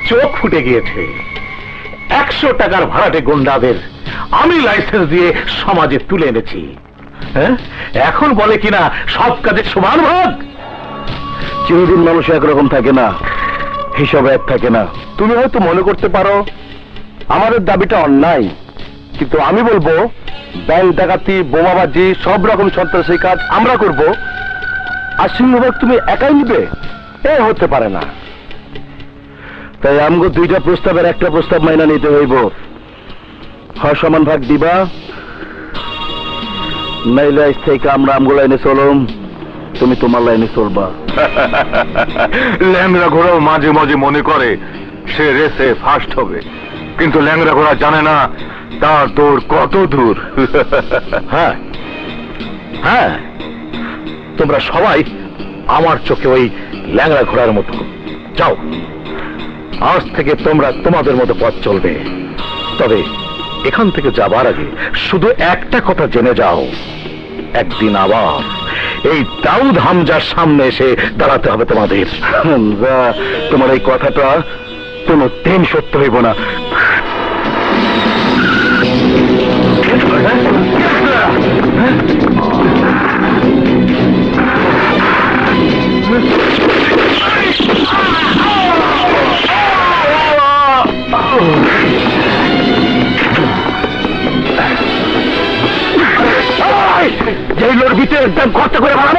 চোখ ফুটে গিয়েছে। 100 টাকার ভাড়াটে গুন্ডাদের আমি লাইসেন্স দিয়ে সমাজে তুলে এনেছি। হ্যাঁ, এখন বলে কিনা সব কাজে সমান ভাগ। চিরদিন মানুষ একরকম থাকে না, হিসাব এক থাকে না। তুমি হয়তো মনে করতে পারো আমাদের দাবিটা অন্যায়, কিন্তু আমি বলবো ব্যাংক ডাকাতি, বোমাবাজি, সব রকম সন্ত্রাসী কাজ আমরা করব, আর সিংহভাগ তুমি একাই নিবে? এ হতে পারে না। তাই আমগো 2টা প্রস্তাবের একটা প্রস্তাব মাইনা নিতে হইব। হয় সমান ভাগ দিবা, নাইলে আজ থেকে আমরা আমগো লাইনে চলম, তুমি তোমার লাইনে চলবা। ল্যাংড়া ঘোড়াও মাঝে মাঝে মনে করে সে রেসে ফার্স্ট হবে, কিন্তু ল্যাংড়া ঘোড়া জানে না তার দৌড় কত দূর। হ্যাঁ হ্যাঁ, তোমরা সবাই আমার চোখে ওই ল্যাংড়া ঘোড়ার মতো। যাও, আজ থেকে তোমরা তোমাদের মতো পথ চলবে। তবে এখান থেকে যাবার আগে শুধু একটা কথা জেনে যাও, একদিন আবার এই দাউদ হামজার সামনে এসে দাঁড়াতে হবে তোমাদের। তোমার এই কথাটা কোনো দিন সত্য হইব না। জেলের ভিতরে একদম খরচা করে বানাবো।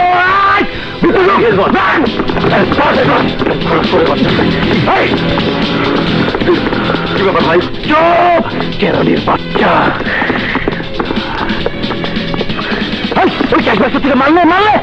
কি ব্যাপার ভাই? চুপ, কেরলের বাচ্চা। ওই ক্যাশবাক্স থেকে মারলে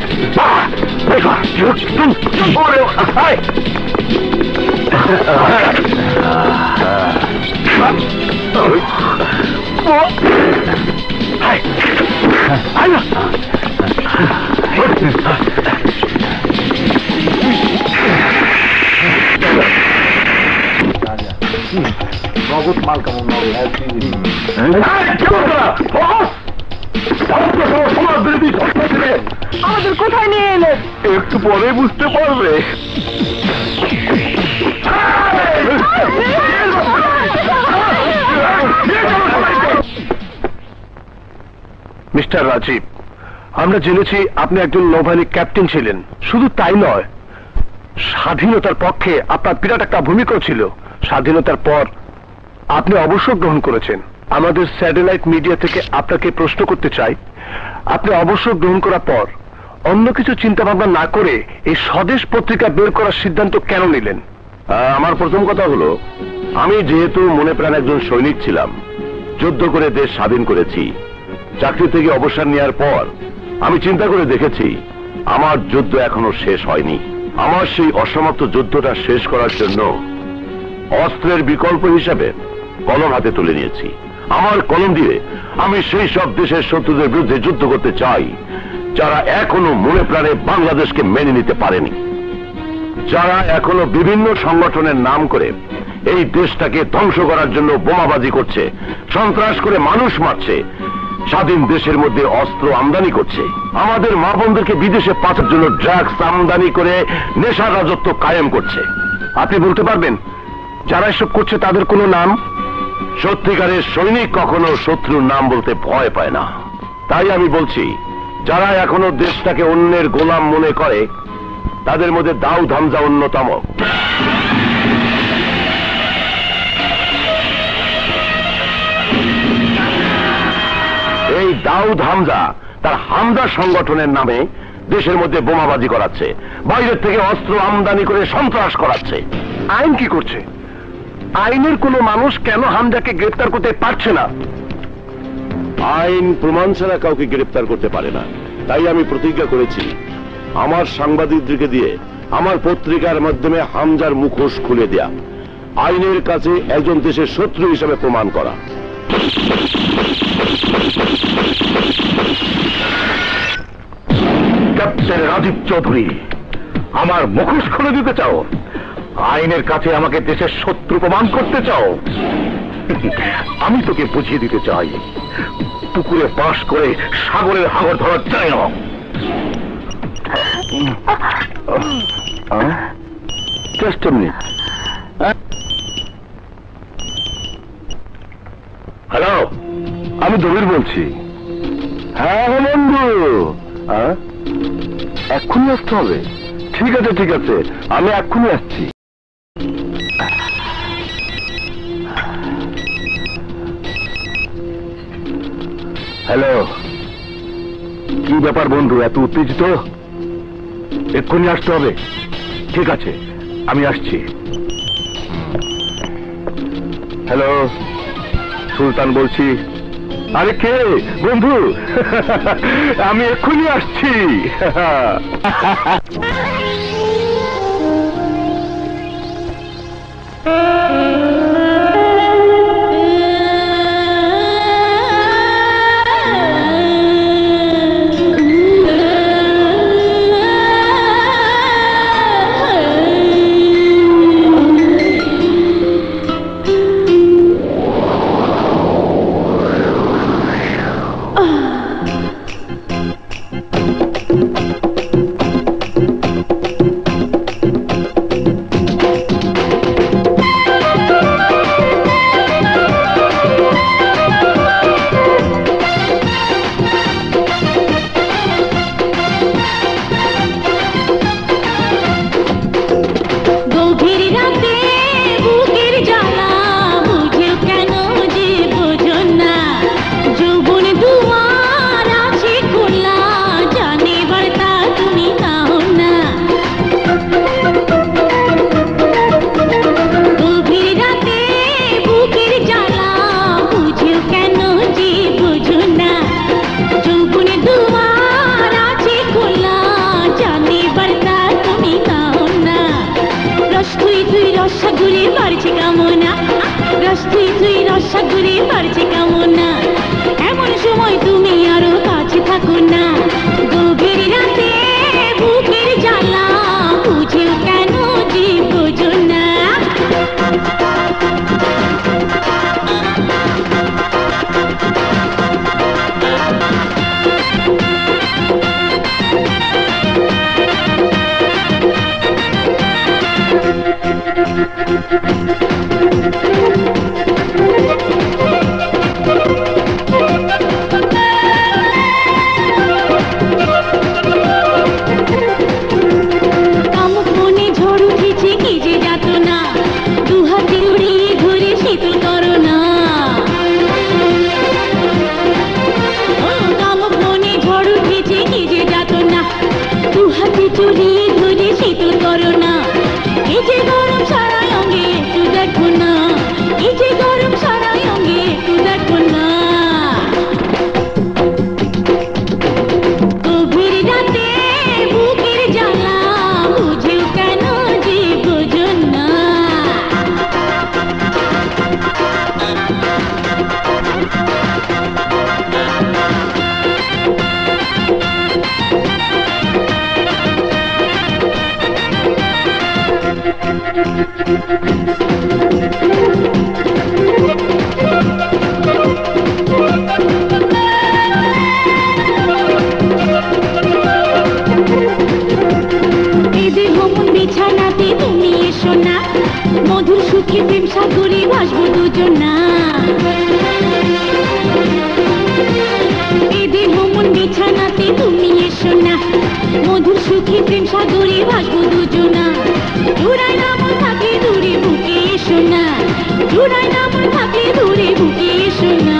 নগদ মাল কেমন? আমাদের কোথায় নিয়ে এলেন? একটু পরে বুঝতে পারবে। মিস্টার রাজীব, আমরা জেনেছি আপনি একজন নৌবাহিনী ক্যাপ্টেন ছিলেন। শুধু তাই নয়, স্বাধীনতার পক্ষে আপনার বিরাট একটা ভূমিকা ছিল। স্বাধীনতার পর আপনি অবসর গ্রহণ করেছেন। আমাদের স্যাটেলাইট মিডিয়া থেকে আপনাকে প্রশ্ন করতে চাই, আপনি অবসর গ্রহণ করার পর অন্য কিছু চিন্তা ভাবনা না করে এই স্বদেশ পত্রিকা বের করার সিদ্ধান্ত কেন নিলেন? আমার প্রথম কথা হলো, আমি যেহেতু মনে প্রাণ একজন সৈনিক ছিলাম, যুদ্ধ করে দেশ স্বাধীন করেছি, চাকরি থেকে অবসর নেওয়ার পর আমি চিন্তা করে দেখেছি আমার যুদ্ধ এখনো শেষ হয়নি। আমার সেই অসমাপ্ত যুদ্ধটা শেষ করার জন্য অস্ত্রের বিকল্প হিসাবে কলম হাতে তুলে নিয়েছি। আমার কলম দিয়ে আমি সেই সব দেশের শত্রুদের বিরুদ্ধে যুদ্ধ করতে চাই যারা এখনো মনে প্রাণে বাংলাদেশকে মেনে নিতে পারেনি, যারা এখনো বিভিন্ন সংগঠনের নাম করে এই দেশটাকে ধ্বংস করার জন্য বোমাবাজি করছে, সন্ত্রাস করে মানুষ মারছে, স্বাধীন দেশের মধ্যে অস্ত্র আমদানি করছে, আমাদের মা বোনদেরকে বিদেশে পাঠানোর জন্য ড্রাগস আমদানি করে নেশার রাজত্ব কায়েম করছে। আপনি বলতে পারবেন যারা এসব করছে তাদের কোনো নাম? সত্যিকারের সৈনিক কখনো শত্রুর নাম বলতে ভয় পায় না। তাই আমি বলছি, যারা এখনো দেশটাকে অন্যের গোলাম মনে করে তাদের মধ্যে দাউদ হামজা অন্যতম। এই দাউদ হামজা তার হামজা সংগঠনের নামে দেশের মধ্যে বোমাবাজি করাচ্ছে, বাইরের থেকে অস্ত্র আমদানি করে সন্ত্রাস করাচ্ছে। আইন কি করছে? আইনের কোনো মানুষ কেন হামজাকে গ্রেফতার করতে পারছে না? আইন প্রমাণ ছাড়া কাউকে গ্রেফতার করতে পারে না। তাই আমি প্রতিজ্ঞা করেছি আমার সাংবাদিকদেরকে দিয়ে আমার পত্রিকার মাধ্যমে হামজার মুখোশ খুলে দেয়া, আইনের কাছে একজন দেশের শত্রু হিসেবে প্রমাণ করা। ক্যাপ্টেন রাজীব চৌধুরী, আমার মুখোশ খুলে দিতে চাও? আইনের কাছে আমাকে দেশের শত্রু প্রমাণ করতে চাও? আমি তোকে বুঝিয়ে দিতে চাই, পুকুরে পাশ করে সাগরের হাঙর ধরা যায় না। Just a minute. আমি দবির বলছি। হ্যাঁ বন্ধু, এক্ষুনি আসতে হবে? ঠিক আছে ঠিক আছে, আমি এক্ষুনি আসছি। হ্যালো, কি ব্যাপার বন্ধু, এত উত্তেজিত? এক্ষুনি আসতে হবে? ঠিক আছে, আমি আসছি। হ্যালো, সুলতান বলছি। আরে কে বন্ধু? আমি এক্ষুনি আসছি। রসাগুরে বাড়ছে কামনা, এমন সময় তুমি আরো কাছে থাকো না। গভীর রাতে বুকের জ্বালা বুঝেও কেন যে বোঝো না। মধুর সুখে প্রেম সাগরে ভাসবো দুজনা, এদের ভ্রমণ বিছানাতে তুমি এসো না। মধুর সুখে প্রেম সাগরে ভাসবো দুজনা, জোড়ায় নামন থাকলে দূরে বুকে এসো না, জোড়ায় নামন থাকলে দূরে বুকে এসো না।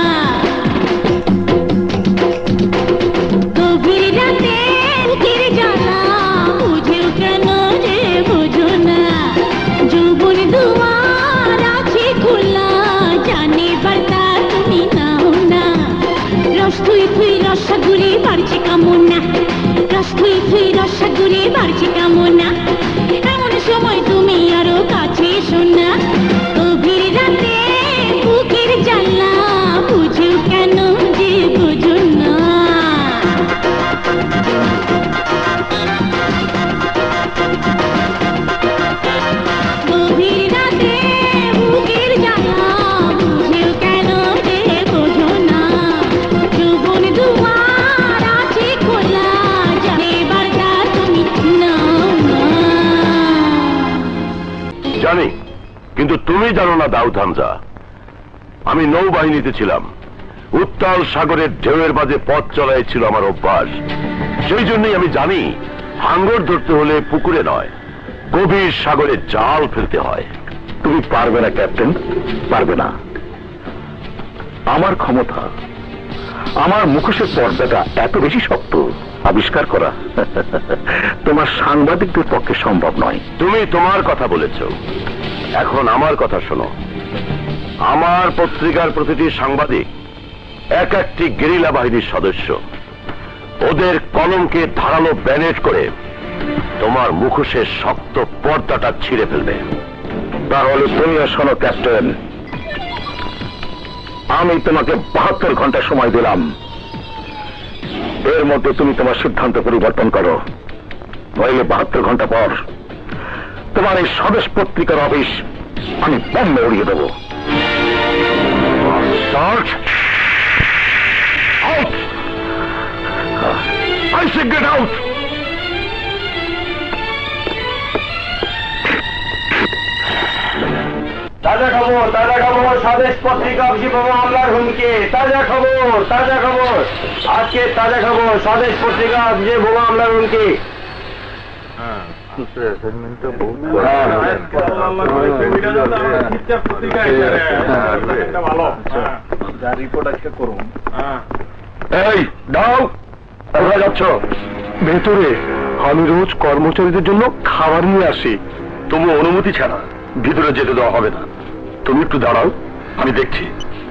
গভীর রাতে বুকের জ্বালা বুঝেও কেন যে বোঝো না। যৌবন দুয়ার আছে খোলা, জানে বার্তা তুমি নাও না। রস থুই থুই রসাগুরে বাড়ছে কামনা, রস থুই থুই রসাগুরে বাড়ছে কামনা, এমন সময় তুমি আরো কাছে এসো না। গভীর রাতে বুকের জ্বালা বুঝেও কেন যে বোঝো না। গভীর রাতে বুকের জ্বালা বুঝেও কেন যে বোঝো না। যৌবন দুয়ার আছে খোলা, জানে বার্তা তুমি নাও না। জানি, কিন্তু তুমি জানো না দাউদ হামজা, আমি নৌবাহিনীতে ছিলাম। উত্তাল সাগরের ঢেউয়ের মাঝে পথ চলাই ছিল আমার অভ্যাস। সেই জন্যই আমি জানি হাঙ্গর ধরতে হলে পুকুরে নয়, গভীর সাগরে জাল ফেলতে হয়। তুমি পারবে না ক্যাপ্টেন, পারবে না। আমার ক্ষমতা, আমার মুখোশের পর্দাটা এত বেশি শক্ত, আবিষ্কার করা তোমার সাংবাদিকদের পক্ষে সম্ভব নয়। তুমি তোমার কথা বলেছ, এখন আমার কথা শোনো। আমার পত্রিকার প্রতিটি সাংবাদিক এক একটি গেরিলা বাহিনীর সদস্য। ওদের কলমকে ধারালো ব্যানেট করে তোমার মুখোশের শক্ত পর্দাটা ছিঁড়ে ফেলবে। তাহলে তুমিও শোনো ক্যাপ্টেন, আমি তোমাকে 72 ঘন্টা সময় দিলাম। এর মধ্যে তুমি তোমার সিদ্ধান্ত পরিবর্তন করো, নইলে 72 ঘন্টা পর তোমার এই স্বদেশ পত্রিকার অফিস আমি বম্বে উড়িয়ে দেবো। Out! I say get out! তাজা খবর, তাজা খবর, স্বদেশ পত্রিকা অফিসে বোমা হামলার হুমকি। তাজা খবর, তাজা খবর, আজকে তাজা খবর, স্বদেশ পত্রিকা অফিসে বোমা হামলার হুমকি। এই দাও, কোথায় যাচ্ছ? ভেতরে আমি রোজ কর্মচারীদের জন্য খাবার নিয়ে আসি। তুমি অনুমতি ছাড়া ভিতরে যেতে দেওয়া হবে না। তুমি একটু দাঁড়াও, আমি দেখছি।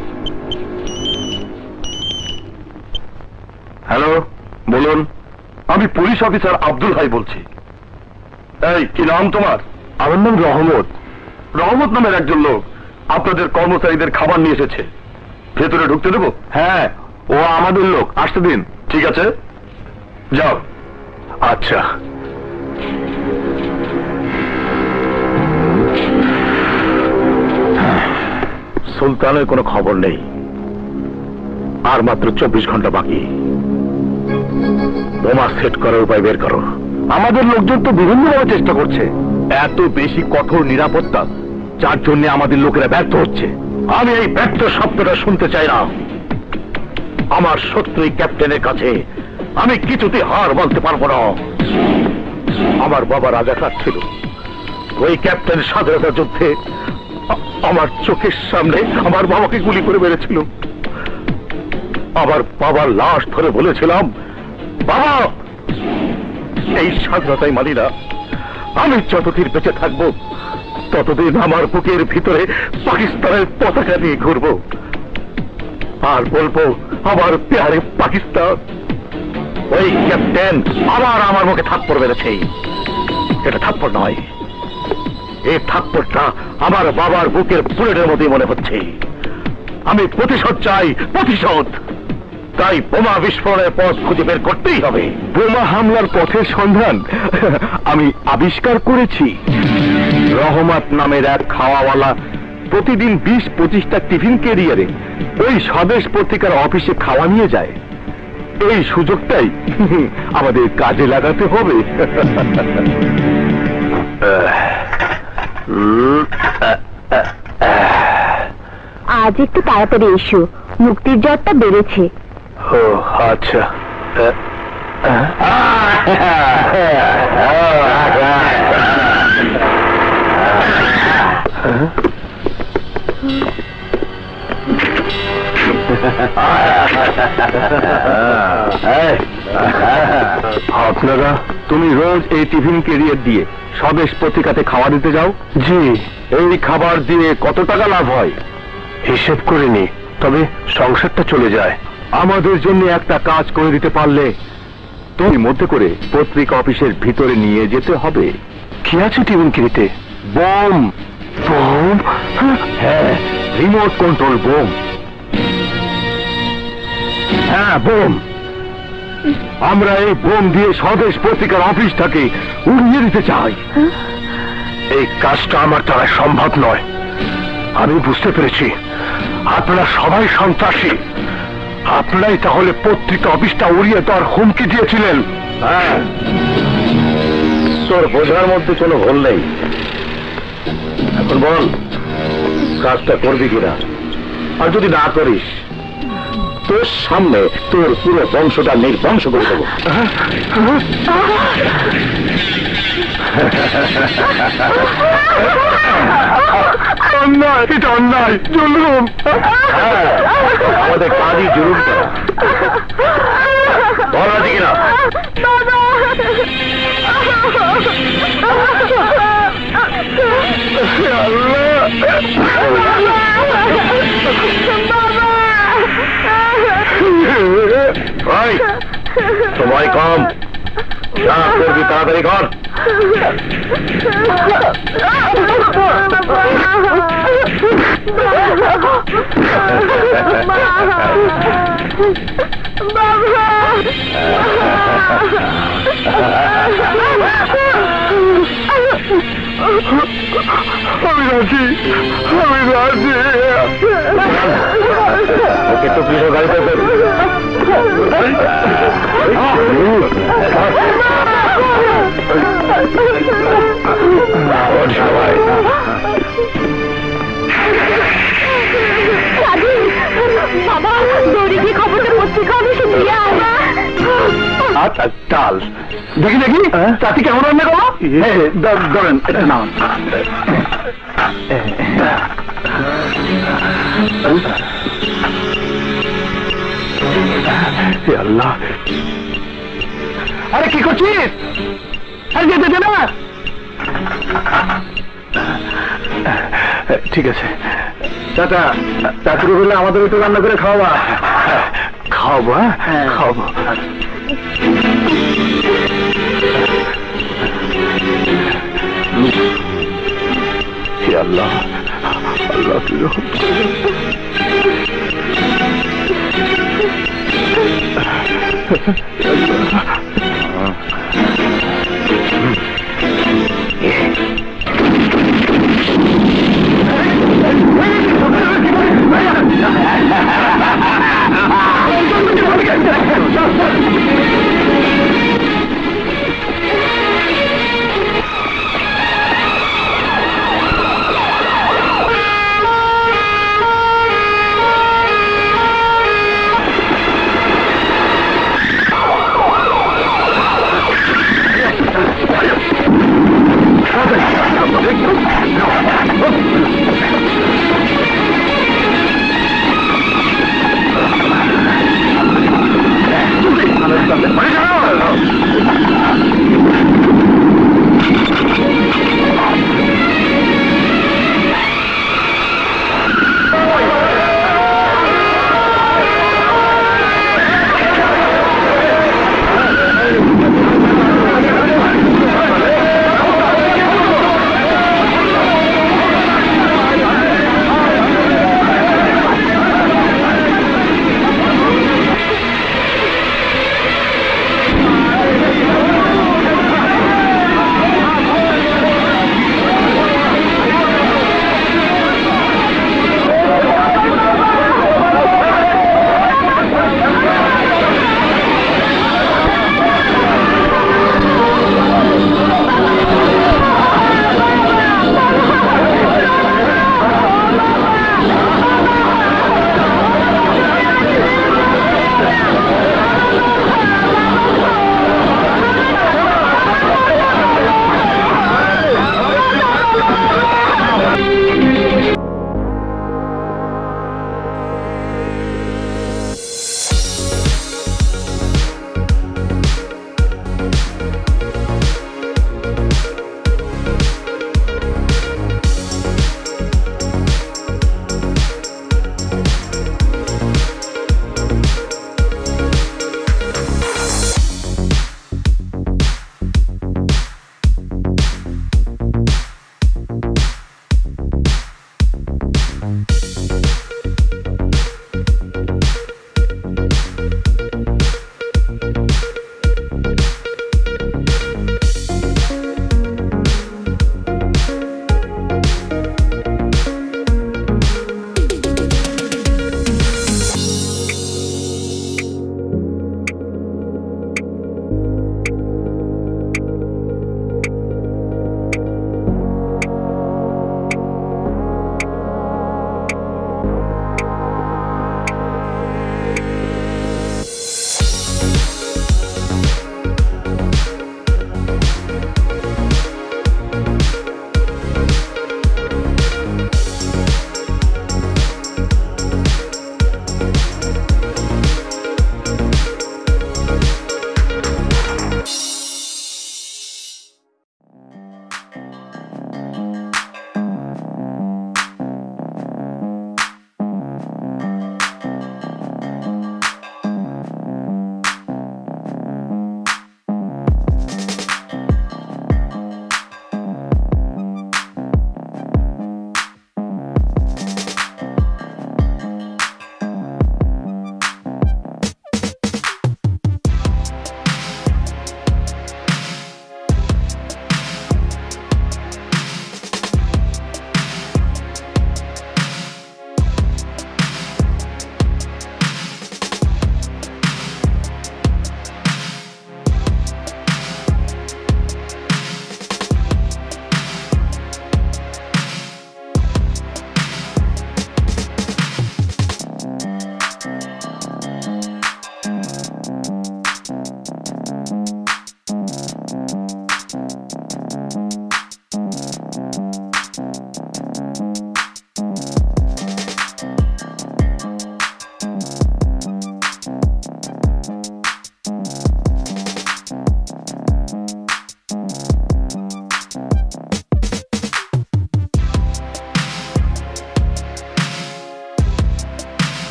হ্যালো, বলুন। আমি পুলিশ অফিসার আব্দুল হাই বলছি। এই, কি নাম তোমার? আমার নাম রহমত। রহমত নামের একজন লোক আপনাদের কর্মচারীদের খাবার নিয়ে এসেছে। ভেতরে ঢুকতে দেবো? হ্যাঁ, ও আমাদের লোক, আসতে দিন। ঠিক আছে, যাও। আচ্ছা। সুলতানের কোনো খবর নেই, আর মাত্র 24 ঘন্টা বাকি। বোমা সেট করার উপায় বের করো। আমাদের লোকজন তো বিভিন্নভাবে চেষ্টা করছে। এত বেশি কঠোর নিরাপত্তা, যার জন্য আমাদের লোকেরা ব্যর্থ হচ্ছে। আমি এই ব্যর্থ শব্দটা শুনতে চাই না। আমার শত্রু ক্যাপ্টেনের কাছে আমি কিছুতে হার মানতে পারবো না। আমার বাবা রাজাকার ছিল, ওই ক্যাপ্টেন স্বাধীনতা যুদ্ধে আমার চোখের সামনে আমার বাবাকে গুলি করে মেরেছিল। আমার বাবার লাশ ধরে বলেছিলাম, বাবা, এই স্বাধীনতাই মানি না। আমি যতদিন বেঁচে থাকবো ততদিন আমার বুকের ভিতরে পাকিস্তানের পতাকা নিয়ে ঘুরবো, আর বলবো, আমার প্যারে পাকিস্তান। ওই ক্যাপ্টেন আবার আমার মুখে থাপ্পড় মেরেছে। এটা থাপ্পড় নয়, এই থাপ্পড়টা আমার বাবার বুকের বুলেটের মধ্যে মনে হচ্ছে। আমি প্রতিশোধ চাই, প্রতিশোধ। তাই বোমা বিস্ফোরণের পথ খুঁজে বের করতেই হবে। বোমা হামলার পথের সন্ধান আমি আবিষ্কার করেছি। রহমত নামের এক খাওয়াওয়ালা প্রতিদিন 20-25টা টিফিন ক্যারিয়ারে ওই স্বদেশ পত্রিকার অফিসে খাওয়া নিয়ে যায়। এই সুযোগটাই আমাদের কাজে লাগাতে হবে। আজ একটু তাড়াতাড়ি এসো, মুক্তির জ্বরটা বেড়েছে। ও আচ্ছা। আপনারা, তুমি রোজ এই টিফিন ক্যারিয়ার দিয়ে স্বদেশ পত্রিকাতে খাওয়া দিতে যাও? জি। এই খাবার দিয়ে কত টাকা লাভ হয়? হিসেব করিনি, তবে সংসারটা চলে যায়। আমাদের জন্য একটা কাজ করে দিতে পারলে তুমি মধ্যে করে পত্রিকা অফিসের ভিতরে নিয়ে যেতে হবে। কি আছে টিফিন ক্যারিতে? বোম। বোম? হ্যাঁ, রিমোট কন্ট্রোল বোম। হ্যাঁ, বোম। আমরা এই বোম দিয়ে স্বদেশ পত্রিকার অফিসটাকে উড়িয়ে দিতে চাই। এই কাজটা আমার দ্বারা সম্ভব নয়। আমি বুঝতে পেরেছি আপনারা সবাই সন্ত্রাসী। আপনারাই তাহলে পত্রিকা অফিসটা উড়িয়ে দেওয়ার হুমকি দিয়েছিলেন। হ্যাঁ, তোর বোঝার মধ্যে কোনো ভুল নেই। এখন বল, কাজটা করবি কিনা? আর যদি না করিস তোর সামনে তোর পুরো বংশটা নির্বংশ করে দেবো। অন্যায়, এটা অন্যায়, জুলুম। আমাদের কাজই জুলুম করা। বল আছে কিনা? সময় কম, যা করবি তাড়াতাড়ি কর। আমি রাজি, আমি রাজি। ওকে তো প্লিজ গাড়িতে সবাই বাবা দৌড়ে গিয়ে খবরটা পত্রিকা অফিসে দিয়ে আয়। আচ্ছা চাল দেখি দেখি চাচি কেমন রান্না করো। ধরেন এটা নাম। আল্লাহ, আরে কি করছিস? আরে যেতে না। ঠিক আছে চাচা, চাচুকে বললে আমাদের একটু রান্না করে খাওয়াবা। খাওয়াবো, হ্যাঁ খাওয়াবো। আল্লাহ আল্লাহ কিরকম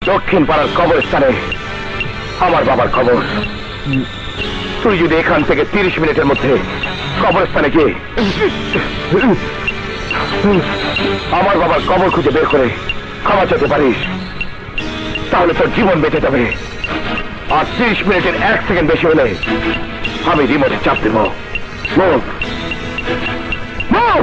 দক্ষিণ পাড়ার কবরস্থানে আমার বাবার কবর। তুই যদি এখান থেকে 30 মিনিটের মধ্যে কবরস্থানে গিয়ে আমার বাবার কবর খুঁজে বের করে ক্ষমা চাইতে পারিস, তাহলে তোর জীবন বেঁচে যাবে। আর 30 মিনিটের 1 সেকেন্ড বেশি হলে আমি রিমোটে চাপ দেব। Move move.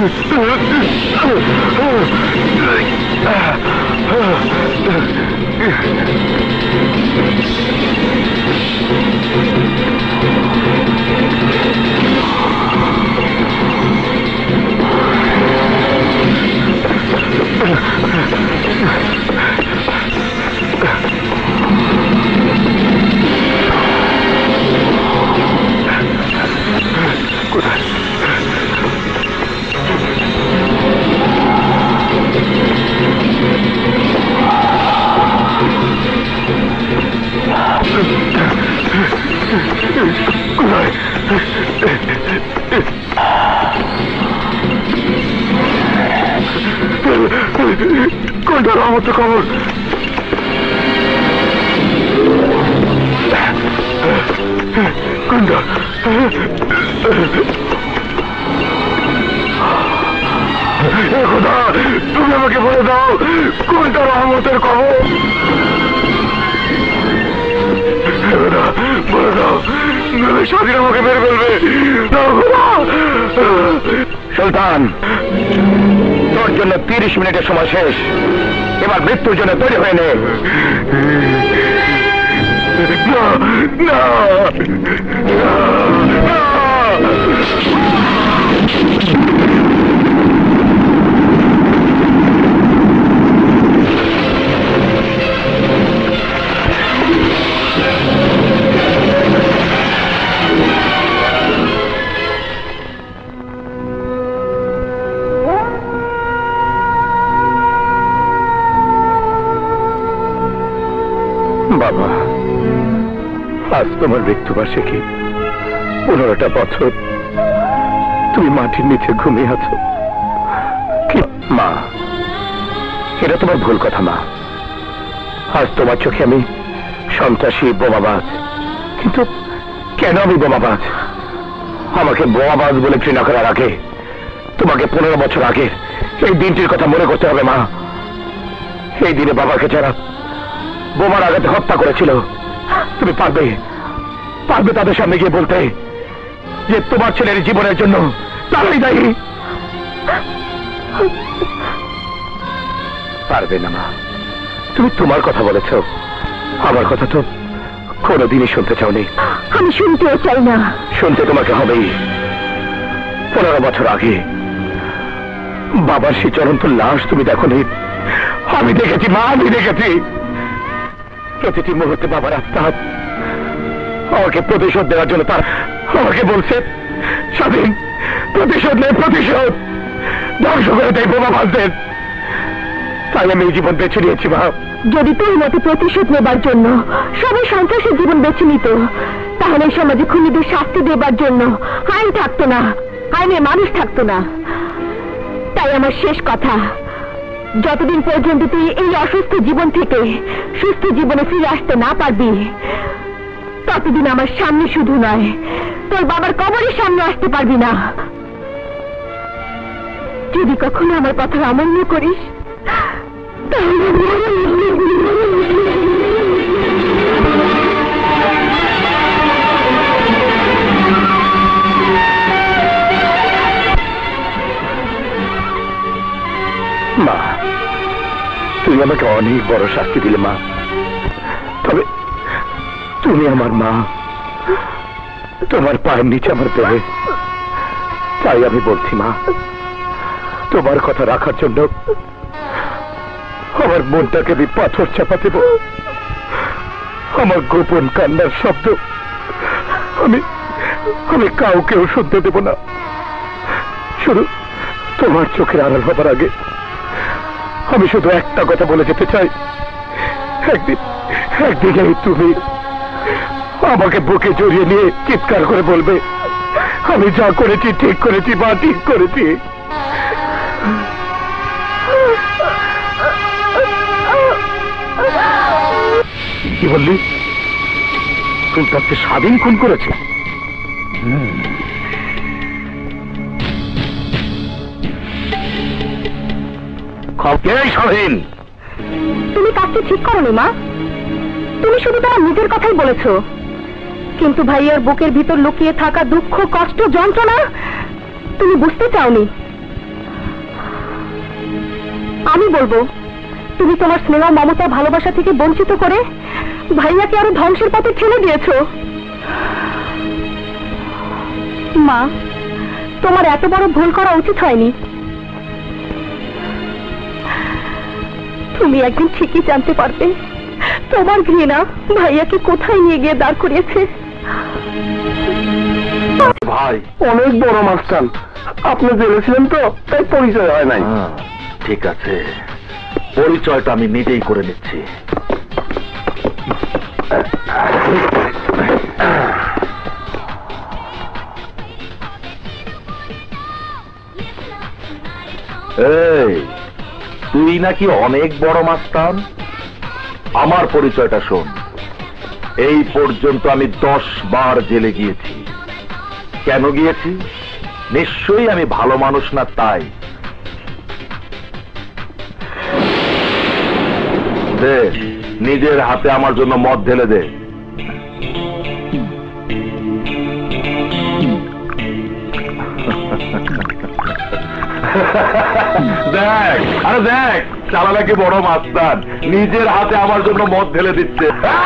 কোনটা রহমত খবর? কোনটা? খোদা, তুমি আমাকে বলে দাও কোনটা রহমতের খবর? বলে দাও, স্বাধীন আমাকে মেরে ফেলবে। সুলতান, তোর জন্য 30 মিনিটের সময় শেষ। এবার মৃত্যুর জন্য তৈরি হয়ে নে। বাবা, আজ তোমার মৃত্যুবার্ষিকী। 15টা বছর তুমি মাটির নিচে ঘুমিয়ে আছো। মা, এটা তোমার ভুল কথা মা। আজ তোমার চোখে আমি সন্ত্রাসী, বোমাবাজ। কিন্তু কেন আমি বোমাবাজ? আমাকে বোমাবাজ বলে ঘৃণা করার আগে তোমাকে 15 বছর আগে এই দিনটির কথা মনে করতে হবে মা। এই দিনে বাবাকে যারা বোমার আঘাতে হত্যা করেছিল, তুমি পারবে তাদের সামনে গিয়ে বলতে যে তোমার ছেলের জীবনের জন্য তারাই দায়ী? পারবে না মা। তুমি তোমার কথা বলেছ, আমার কথা তো কোনোদিনই শুনতে চাওনি। আমি শুনতেও চাই না। শুনতে তোমাকে হবেই। 15 বছর আগে বাবার সেই চলন্ত লাশ তুমি দেখোনি? আমি দেখেছি মা, আমি দেখেছি। প্রতিটি মুহূর্তে বাবার আত্মা আমাকে প্রতিশোধ দেওয়ার জন্য তার আমাকে বলছে, স্বাধীন, প্রতিশোধ নেই, প্রতিশোধ ধ্বংস করে দেয় বোমাবাজদের। তাই আমি এই জীবন বেছে নিয়েছি মা। যদি তোর মতে প্রতিশোধ নেবার জন্য সবাই সন্ত্রাসের জীবন বেছে নিত, তাহলে সমাজে খুনিদের শাস্তি দেবার জন্য আইন থাকতো না, আইনে মানুষ থাকতো না। তাই আমার শেষ কথা, যতদিন পর্যন্ত তুই এই অসুস্থ জীবন থেকে সুস্থ জীবনে ফিরে আসতে না পারবি, ততদিন আমার সামনে শুধু নয়, তোর বাবার কবরের সামনে আসতে পারবি না। যদি কখনো আমার কথা অমান্য করিস, মা, তুই আমাকে অনেক বড় শাস্তি দিলে মা, তবে তুমি আমার মা, তোমার পায়ের নিচে আমার দেহে। তাই আমি বলছি মা, তোমার কথা রাখার জন্য আমার মনটাকে আমি পাথর চাপা দেব। আমার গোপন কান্নার শব্দ আমি কাউকেও শুনতে দেব না। শুধু তোমার চোখের আড়াল হবার আগে আমি শুধু একটা কথা বলে যেতে চাই, একদিকে তুমি আমাকে বুকে জড়িয়ে নিয়ে চিৎকার করে বলবে, আমি যা করেছি ঠিক করেছি বা ঠিক করেছি। কি বললি? ইন্সপেক্টর স্বাধীন খুন করেছে? কে স্বাধীন? তুমি কাজটি ঠিক করোনি মা। তুমি শুধু তার নিজের কথাই বলেছ, কিন্তু ভাইয়ার বুকের ভিতর লুকিয়ে থাকা দুঃখ, কষ্ট, যন্ত্রণা তুমি বুঝতে চাওনি। আমি বলবো, তুমি তোমার স্নেহ, মমতা, ভালোবাসা থেকে বঞ্চিত করে ভাইয়াকে আরো ধ্বংসের পথে ঠেলে দিয়েছ। মা, তোমার এত বড় ভুল করা উচিত হয়নি। তুমি একদিন ঠিকই জানতে পারবে তোমার ঘৃণা ভাইয়াকে কোথায় নিয়ে গিয়ে দাঁড় করিয়েছে। ভাই অনেক বড় মাস্টার, আপনি জেনেছিলেন তো, তাই পরিচয় হয় নাই। ঠিক আছে, পরিচয়টা আমি নিজেই করে নিচ্ছি। এই, তুই নাকি অনেক বড় মাস্টার? আমার পরিচয়টা শোন। এই পর্যন্ত আমি 10 বার জেলে গিয়েছি। কেন গিয়েছি? নিশ্চয়ই আমি ভালো মানুষ না তাই। দে, নিজের হাতে আমার জন্য মদ ঢেলে দে। দেখ, আরে দেখ, চালা নাকি বড় মাস্টার, নিজের হাতে আমার জন্য মদ ঢেলে দিচ্ছে।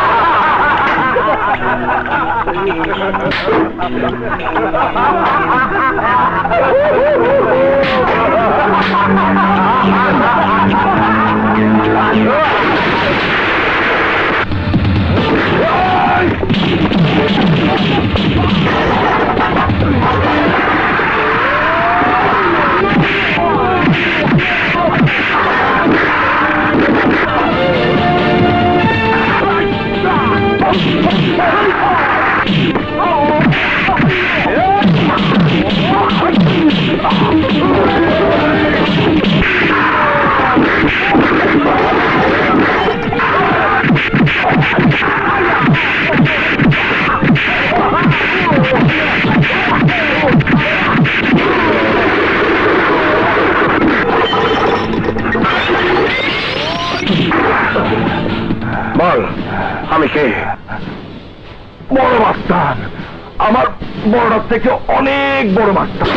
বল, আমি কে? বড় মাস্টার, আমার বড়টার থেকে অনেক বড় মাস্টার।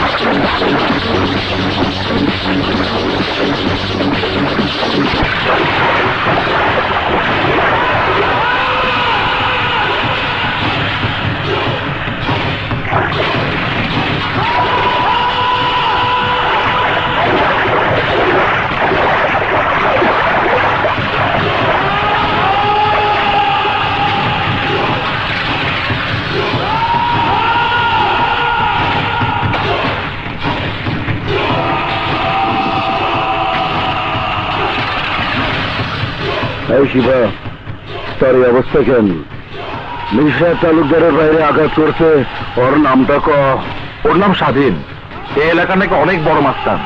এই শিবা, তার এই অবস্থা কেন? মিশা তালুকদারের বাইরে আঘাত করছে, ওর নামটা ক? ওর নাম স্বাধীন। এই এলাকার নাকি অনেক বড় মাস্তান।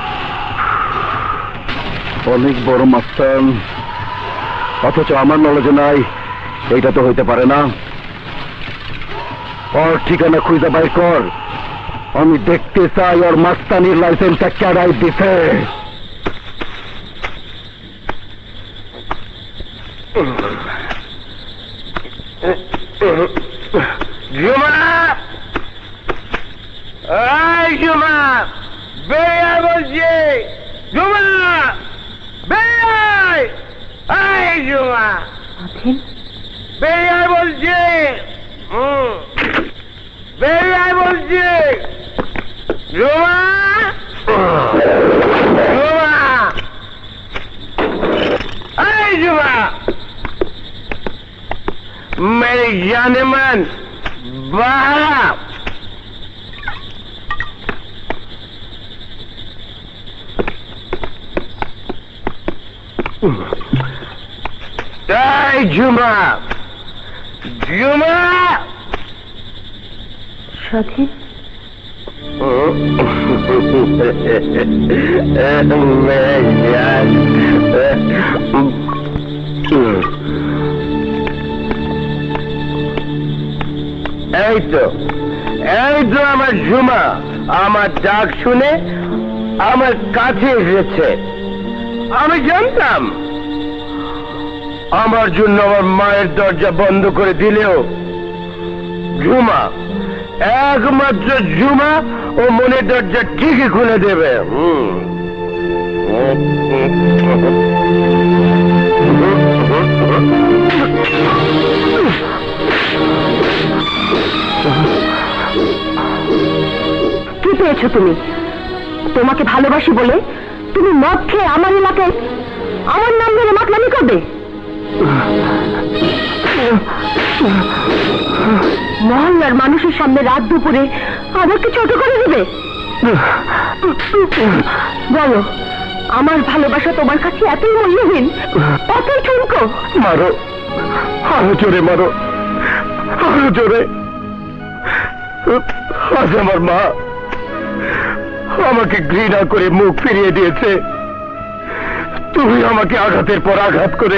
অনেক বড় মাস্তান, অথচ আমার নলেজে নাই। এইটা তো হইতে পারে না। ওর ঠিকানা খুঁজে বাই কর। আমি দেখতে চাই ওর মাস্তানির লাইসেন্সটা কেডাই দিছে। জুমা, এই জুমা, বেরিয়ে বলছি। জুমা, বেরিয়ে, এই জুমা, বেরিয়ে বলছি। বেরিয়ে বলছি। জুমা, জুমা, এই জুমা, मेरी जाने मन बाहर। जुमा, जुमा, স্বাধীন, এই তো আমার ঝুমা আমার ডাক শুনে আমার কাছে এসেছে। আমি জানতাম আমার জন্য আমার মায়ের দরজা বন্ধ করে দিলেও ঝুমা, একমাত্র ঝুমা ও মনের দরজা ঠিকই খুলে দেবে। কি পেয়েছো তুমি? তোমাকে ভালোবাসি বলে তুমি মদ খেয়ে আমার এলাকায় আমার নাম ধরে মাতলামি করবে? মহল্লার মানুষের সামনে রাত দুপুরে আমাকে ছোট করে দেবে? বলো, আমার ভালোবাসা তোমার কাছে এতই মূল্যহীন, এতই ঠুনকো? মারো, আরো জোরে মারো, আরো জোরে। আজ আমার মা আমাকে ঘৃণা করে মুখ ফিরিয়ে দিয়েছে। তুমি আমাকে আঘাতের পর আঘাত করে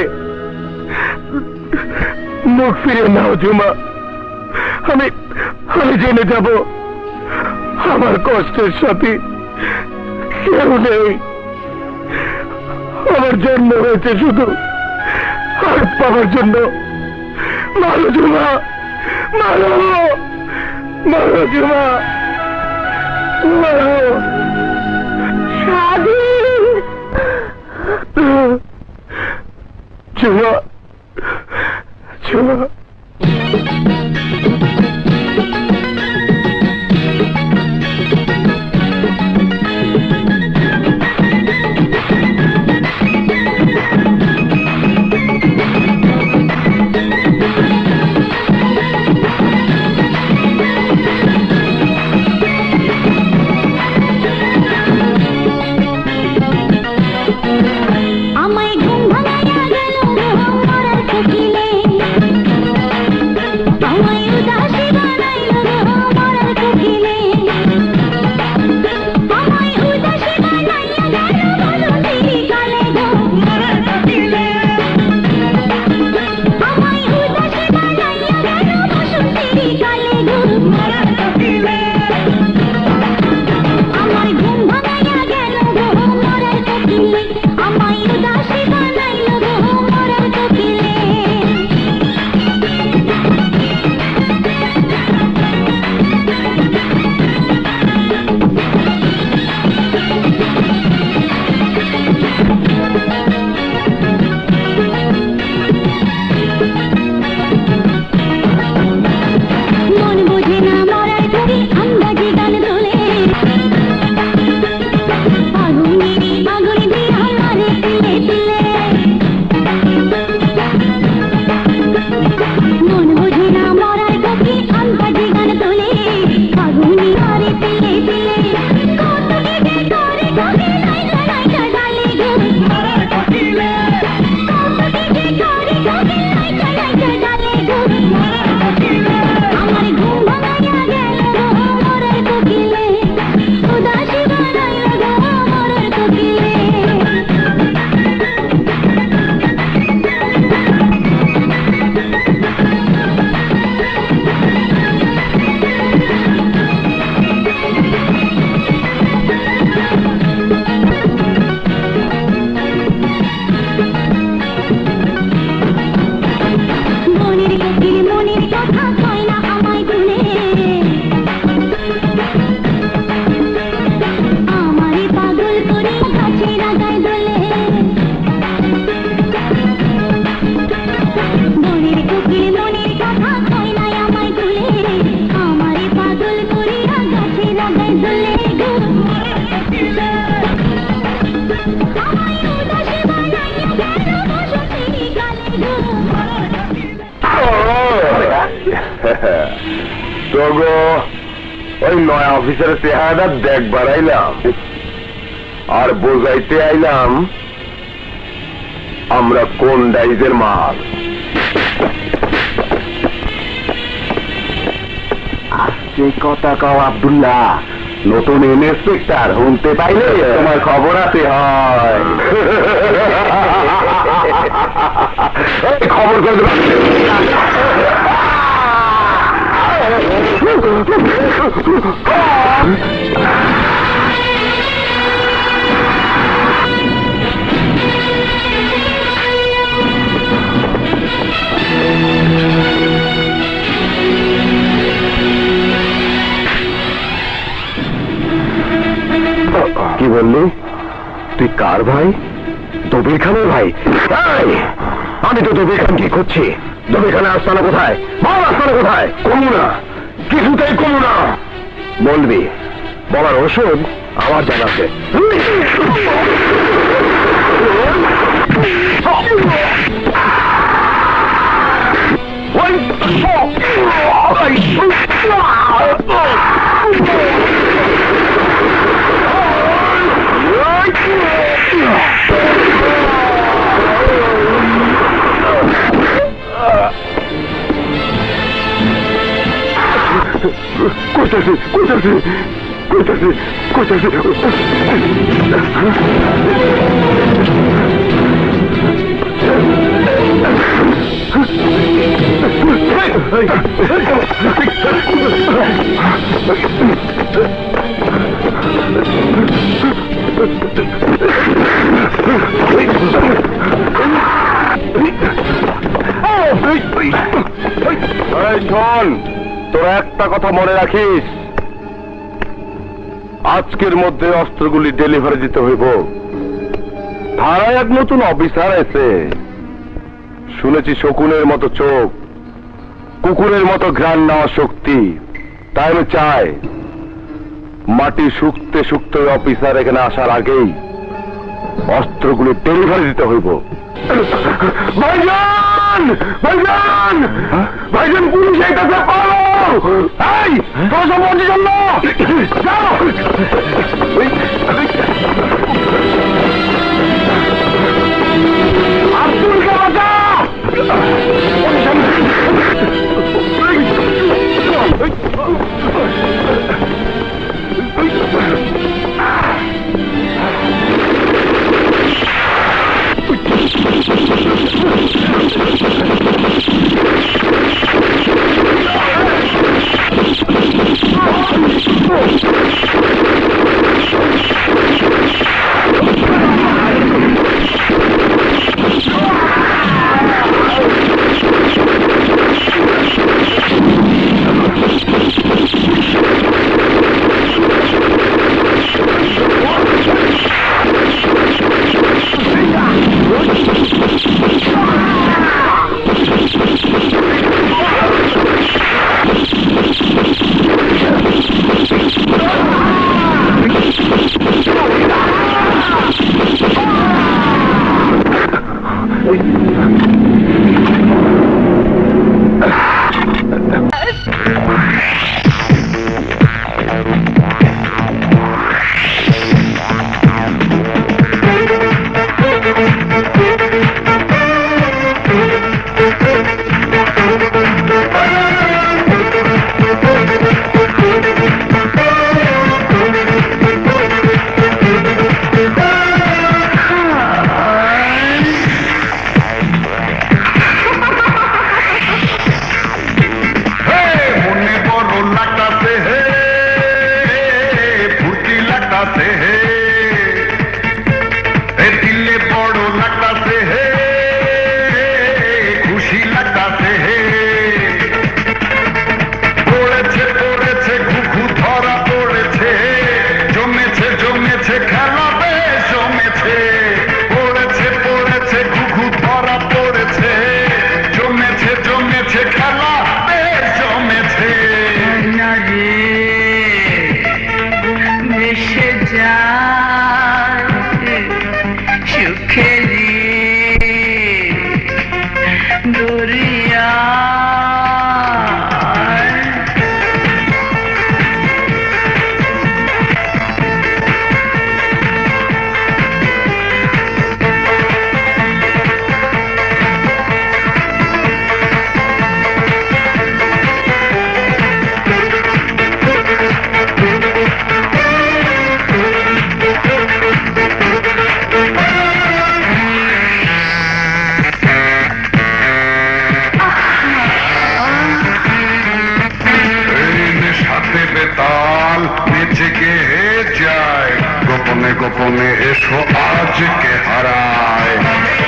মুখ ফিরিয়ে নাও ঝুমা। আমি জেনে যাব আমার কষ্টের সাথে কেউ নেই। আমার জন্ম হয়েছে শুধু আর পাওয়ার জন্য। মারো ঝুমা, মারো, মারো ঝুমা, মারো। স্বাধীন ঝুমা, ঝুমা। আমায় ঘুম ভাঙাইয়া গেল মরার কোকিলে, আমায় উদাসী বানাইল মরার কোকিলে, আমায় উদাসী বানাইয়া গেল বসন্তের কালে গো মরার কোকিলে, আমায় উদাসী বানাইয়া গেল বসন্তের কালে গো মরার কোকিলে, আমায় ঘুম ভাঙাইয়া গেল মরার কোকিলে, আমায় উদাসী বানাইল মরার কোকিলে। মন বোঝে না মরার কবি আন্দাজি গান তোলে, আগুনেরই আগুন দিয়ে আমারে তিলে তিলে, মন বোঝে না মরার কবি আন্দাজি গান তোলে, আগুনে মারে তিলে তিলে, কত কি যে করে কবি লাইলা লাইলা ডালে গো মরার কোকিলে, কত কি যে করে কবি লাইলা লাইলা ডালে গো মরার কোকিলে, আমার ঘুম ভাঙাইয়া গেল মরার কোকিলে, উদাসী বানাইল মরার কোকিলে। মনের কোকিল মনের কথা কয় না আমায় ভুলে, আমারে পাগল করে কাছে রাগায় দোলে, মনের কোকিল মনের কথা কয় না আমায় ভুলে, আমারে পাগল করে কাছে রাগায় দোলে গো মরার কোকিলে, আমায় উদাসী বানাইয়া গেল বসন্তের কালে গো মরার কোকিলে। তোগো ওই নয়া অফিসারের চেহারাটা দেখবার আইলাম আর বোঝাইতে আইলাম আমরা কোন ডাইজের মাল। আজকে কথা কও আব্দুল্লাহ, নতুন ইন্সপেক্টর শুনতে পাইলে তোমার খবর আছে হয়। খবর করে কি বললি? তুই কার ভাই? দবির খানের ভাই? আমি তো দবির খান কি করছি? দবির খানের আস্তানা কোথায়? বল আস্তানা কোথায়? কমু না, কিছুতেই কমু না। বলবি, বলার ওষুধ আমার জানা আছে। কইতাছি কইতাছি কইতাছি কইতাছি শোন, তোরা একটা কথা মনে রাখিস, আজকের মধ্যে অস্ত্রগুলি ডেলিভারি দিতে হইব। ধারায় এক নতুন অফিসার আছে, শুনেছি শকুনের মতো চোখ, কুকুরের মতো ঘ্রাণ নেওয়া শক্তি। তাই আমি চাই মাটি শুকতে শুকতে অফিসার এখানে আসার আগেই অস্ত্রগুলি ডেলিভারি দিতে হইব। ভাইজান ভাইজান ভাইজান, পুলিশ এইটাতে পারো। এই তোরা বলছি জন্য যাও। আব্দুলকে বাঁচা। গোপনে গোপনে এসো আজকে হারায়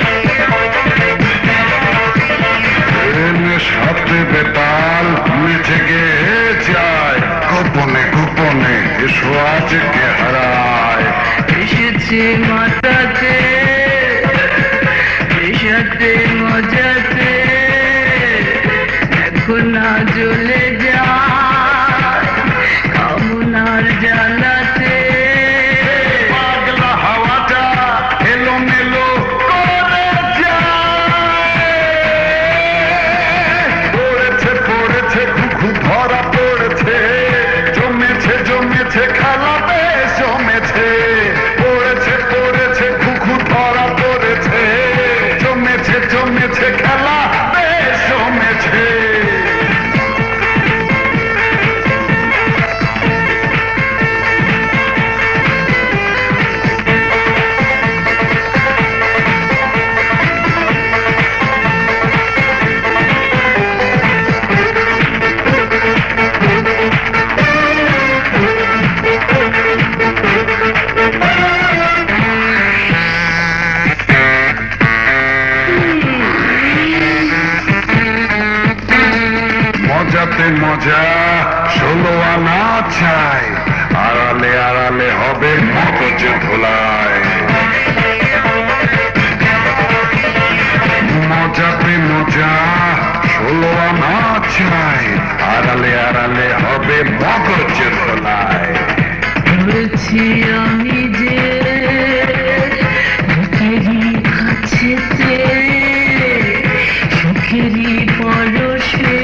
সাথে বেতাল মিঠে গিয়ে যায় গোপনে গোপনে এসো আজকে হারায় এসেছে মাতাতে এসাতে মজাতে এখন না জ্বলে যায় কামনার জ্বালাতে পাগলা হাওয়াটা এলো মেলো করে যায় পড়েছে পড়েছে খুখু ধরা পড়েছে জমেছে জমেছে খেলা বেশ জমেছে পড়েছে পড়েছে খুখু ধরা পড়েছে জমেছে জমেছে খেলা বেশ জমেছে মজাতে মজা 16 আনা চাই আড়ালে আড়ালে হবে মগজ ধোলায় মজাতে মজা 16 আনা চাই আড়ালে আড়ালে হবে মগজ ধোলায় ধরেছি আমি যে বুকেরই কাছেতে সুখেরই পরশে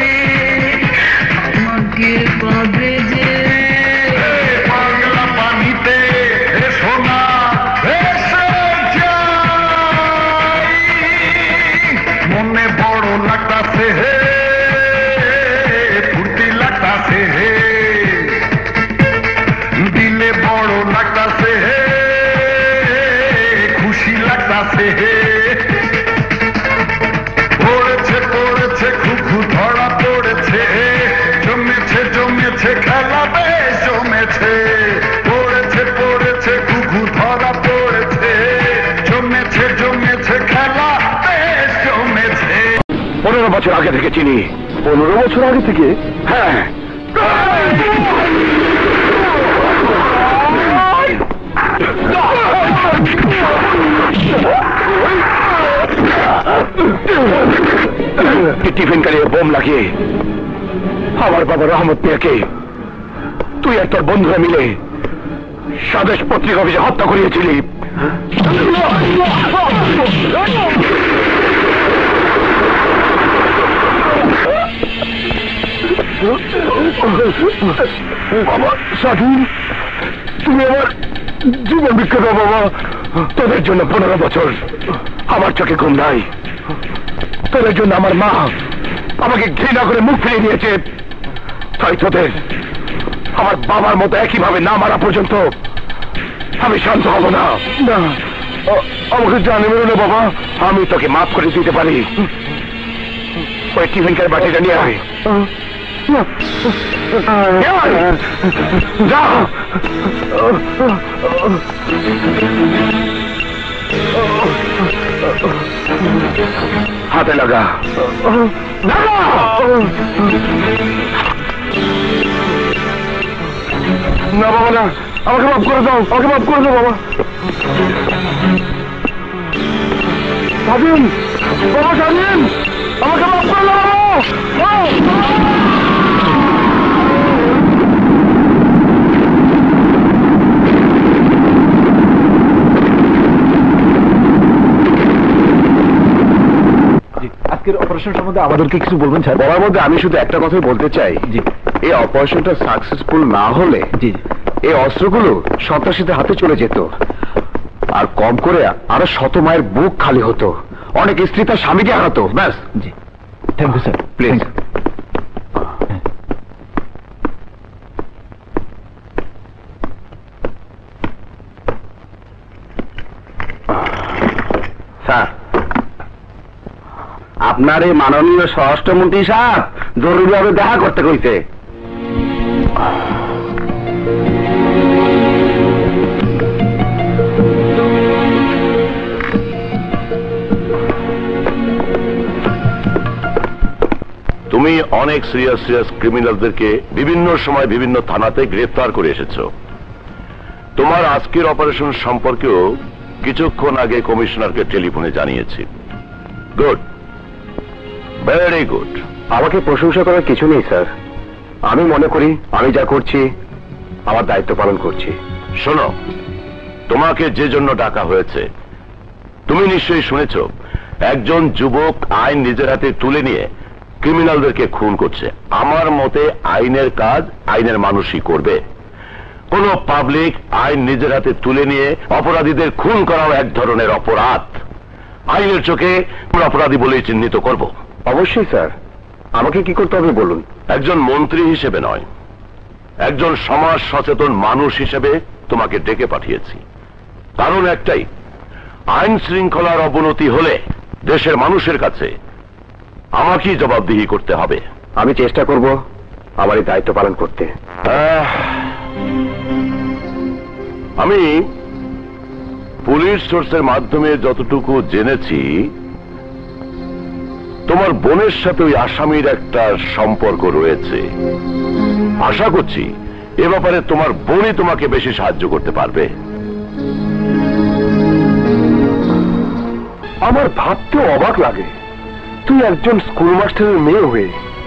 আমাকে পাবে যে পাগলা পানিতে এসো না এসে যাই মনে বড় লাগতাছে হে ফুর্তি লাগতাছে হে দিলে বড় লাগতাছে হে খুশি লাগতাছে হে পড়েছে পড়েছে খুখু ধরা পড়েছে জমেছে জমেছে খেলা বেশ জমেছে পড়েছে পড়েছে খুখু ধরা পড়েছে জমেছে জমেছে খেলা বেশ জমেছে 15 বছর আগে থেকে চিনি। 15 বছর আগে থেকে? হ্যাঁ। টিফিন কারিয়ে বোম লাগিয়ে আমার বাবা রহমত মিয়াকে তুই আর তোর বন্ধুরা মিলে স্বদেশ পত্রিকা অফিসে হত্যা করিয়েছিলি। বাবা স্বাধীন, তুমি আমার জীবন বিক্রি দাও বাবা। তোদের জন্য 15 বছর আমার চোখে ঘুম নাই। তোদের জন্য আমার মা আমাকে ঘৃণা করে মুখ ফিরিয়ে নিয়েছে। তাই তোদের আমার বাবার মতো একইভাবে না মারা পর্যন্ত আমি শান্ত হব না। আমাকে জানে মেরো না বাবা। আমি তোকে মাফ করে দিতে পারি। ওই টিফিনকার বাটিটা নিয়ে আয়। যা। হাতে লাগা। না বাবা না, আমাকে মাফ করে দাও, আমাকে মাফ করে দাও বাবা। স্বাধীন বাবা, স্বাধীন আমাকে মাফ করে দাও বাবা। আজকের অপারেশন সম্বন্ধে আমাদেরকে কিছু বলবেন স্যার? বলার মধ্যে আমি শুধু একটা কথাই বলতে চাই। জি, এই অপারেশনটা সাকসেসফুল না হলে জি এই অস্ত্রগুলো সন্ত্রাসীদের হাতে চলে যেত, আর কম করে আরো 100 মায়ের বুক খালি হতো, অনেক স্ত্রী তার স্বামীকে হারাতো। ব্যাস। জি, thank you sir. Please. Sir, আপনার এই মাননীয় স্বরাষ্ট্রমন্ত্রী সাহেব জরুরিভাবে দেখা করতে কইছে। অনেক সিরিয়াস ক্রিমিনালদেরকে বিভিন্ন সময় বিভিন্ন থানাতে গ্রেফতার করে এসেছো। তোমার আজকের অপারেশন সম্পর্কেও কিছুক্ষণ আগে কমিশনারকে টেলিফোনে জানিয়েছি। Good, very good. আমাকে প্রশংসা করার কিছু নেই স্যার। আমি মনে করি আমি যা করছি আমার দায়িত্ব পালন করছি। শোনো, তোমাকে যে জন্য ডাকা হয়েছে তুমি নিশ্চয়ই শুনেছ একজন যুবক আইন নিজের হাতে তুলে নিয়ে ক্রিমিনালদেরকে খুন করছে। আমার মতে আইনের কাজ আইনের মানুষই করবে। কোন পাবলিক আইন নিজের হাতে তুলে নিয়ে অপরাধীদের খুন করাও এক ধরনের অপরাধ। আইনের চোখে আমরা অপরাধী বলেই চিহ্নিত করব। অবশ্যই স্যার। আমাকে কি করতে হবে বলুন। একজন মন্ত্রী হিসেবে নয়, একজন সমাজ সচেতন মানুষ হিসেবে তোমাকে ডেকে পাঠিয়েছি। কারণ একটাই, আইন শৃঙ্খলার অবনতি হলে দেশের মানুষের কাছে আমাকেই জবাবদিহি করতে হবে। আমি চেষ্টা করব আমার এই দায়িত্ব পালন করতে। আমি পুলিশ সোর্সের মাধ্যমে যতটুকু জেনেছি তোমার বোনের সাথে ওই আসামির একটা সম্পর্ক রয়েছে। আশা করছি এ ব্যাপারে তোমার বোনই তোমাকে বেশি সাহায্য করতে পারবে। আমার ভাবতে অবাক লাগে, তুই একজন স্কুল মাস্টারের মেয়ে হয়ে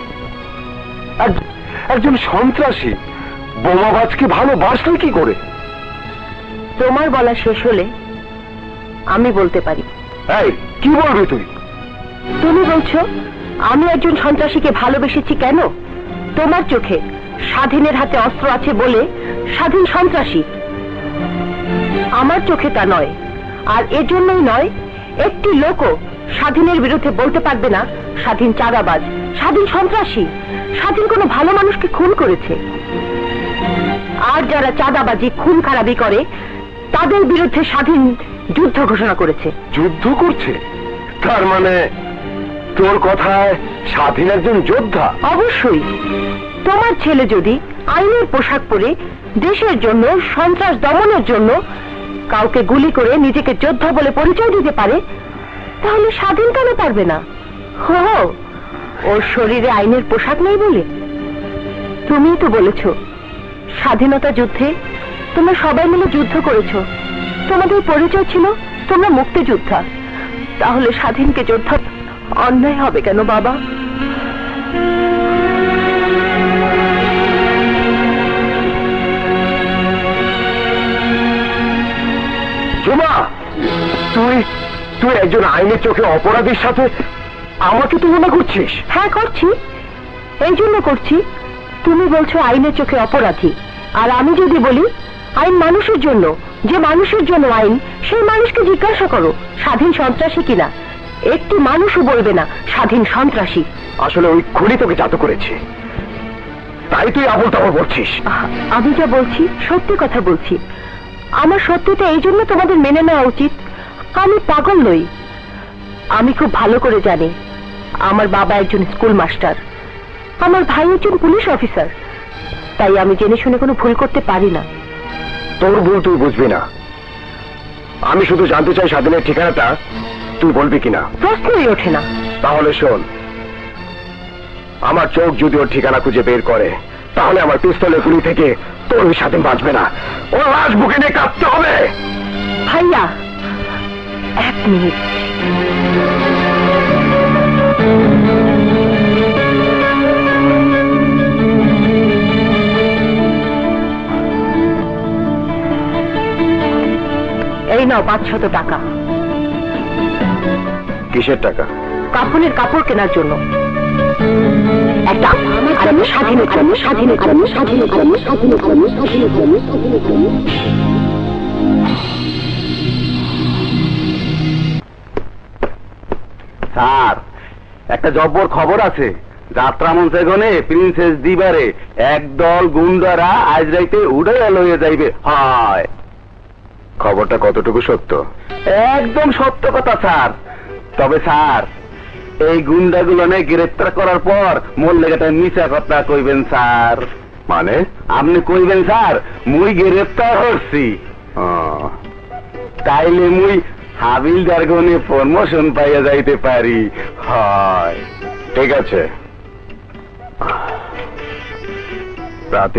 একজন সন্ত্রাসী বোমাবাজকে ভালোবাসলি কি করে? তোমার বলা শেষ হলে আমি বলতে পারি। এই কি বলবি তুই? তুমি বলছো আমি একজন সন্ত্রাসীকে ভালোবেসেছি কেন? তোমার চোখে স্বাধীনের হাতে অস্ত্র আছে বলে স্বাধীন সন্ত্রাসী, আমার চোখে তা নয়। আর এজন্যই নয়, একটি লোকও স্বাধীনের বিরুদ্ধে বলতে পারবে না স্বাধীন চাঁদাবাজ, স্বাধীন সন্ত্রাসী, স্বাধীন কোনো ভালো মানুষকে খুন করেছে। আর যারা চাঁদাবাজি খুন খারাপি করে তাদের বিরুদ্ধে স্বাধীন যুদ্ধ ঘোষণা করেছে। যুদ্ধ করছে? তার মানে তোর কথায় স্বাধীন একজন যোদ্ধা? অবশ্যই। তোমার ছেলে যদি আইনের পোশাক পরে দেশের জন্য, সন্ত্রাস দমনের জন্য কাউকে গুলি করে নিজেকে যোদ্ধা বলে পরিচয় দিতে পারে, তাহলে স্বাধীন কেন পারবে না? ওর শরীরে আইনের পোশাক নেই বলে? তুমিই তো বলেছ স্বাধীনতা যুদ্ধে তোমরা সবাই মিলে যুদ্ধ করেছো, তোমাদের পরিচয় ছিল তোমরা মুক্তিযোদ্ধা। তাহলে স্বাধীনকে যোদ্ধা অন্যায় হবে কেন বাবা? জুমা, তুই তুই একজন আইনের চোখে অপরাধীর সাথে আমাকে তুলনা করছিস? হ্যাঁ করছি, এই জন্য করছি। তুমি বলছো আইনের চোখে অপরাধী, আর আমি যদি বলি আইন মানুষের জন্য, যে মানুষের জন্য আইন, সেই মানুষকে জিজ্ঞাসা করো স্বাধীন সন্ত্রাসী কিনা। একটি মানুষও বলবে না স্বাধীন সন্ত্রাসী। আসলে ওই খুনি তোকে জাত করেছে, তাই তুই আবল তাবল বলছিস। আমি যা বলছি সত্যি কথা বলছি। আমার সত্যিটা এই জন্য তোমাদের মেনে নেওয়া উচিত। আমি পাগল নই। আমি খুব ভালো করে জানি আমার বাবা একজন স্কুল মাস্টার, আমার ভাই একজন পুলিশ অফিসার, তাই আমি জেনে শুনে কোনো ভুল করতে পারি না। তোর ভুল তুই বুঝবি না। আমি শুধু জানতে চাই স্বাধীনের ঠিকানাটা তুই বলবি কিনা। প্রশ্নই ওঠে না। তাহলে শোন, আমার চোখ যদি ওর ঠিকানা খুঁজে বের করে, তাহলে আমার পিস্তলের গুলি থেকে তোর ওই স্বাধীন বাঁচবে না। ও লাশ বুকে নিয়ে কাঁদতে হবে। ভাইয়া, 1 মিনিট। এই নাও 500 টাকা। কিসের টাকা? কাফনের কাপড় কেনার জন্য। একটা স্বাধীনের জন্য, স্বাধীনের জন্য, স্বাধীনের জন্য, স্বাধীনের জন্য, স্বাধীনের জন্য, স্বাধীনের জন্য। স্যার, একটা জব্বর খবর আছে। যাত্রা মঞ্চে গনে প্রিন্সেস দিবারে একদল গুন্ডারা আজ রাইতে উড়াইয়া লইয়া যাইবে। হয় খবরটা কতটুকু সত্য? একদম সত্য কথা স্যার। তবে স্যার, এই গুন্ডাগুলো গ্রেপ্তার করার পর মোর লেগাটা মিছা কথা কইবেন স্যার। মানে? আপনি কইবেন স্যার মুই গ্রেপ্তার হচ্ছি, তাইলে মুই হাবিলদার গনে প্রমোশন পাইয়া যাইতে পারি। হয়, ঠিক আছে, রাতে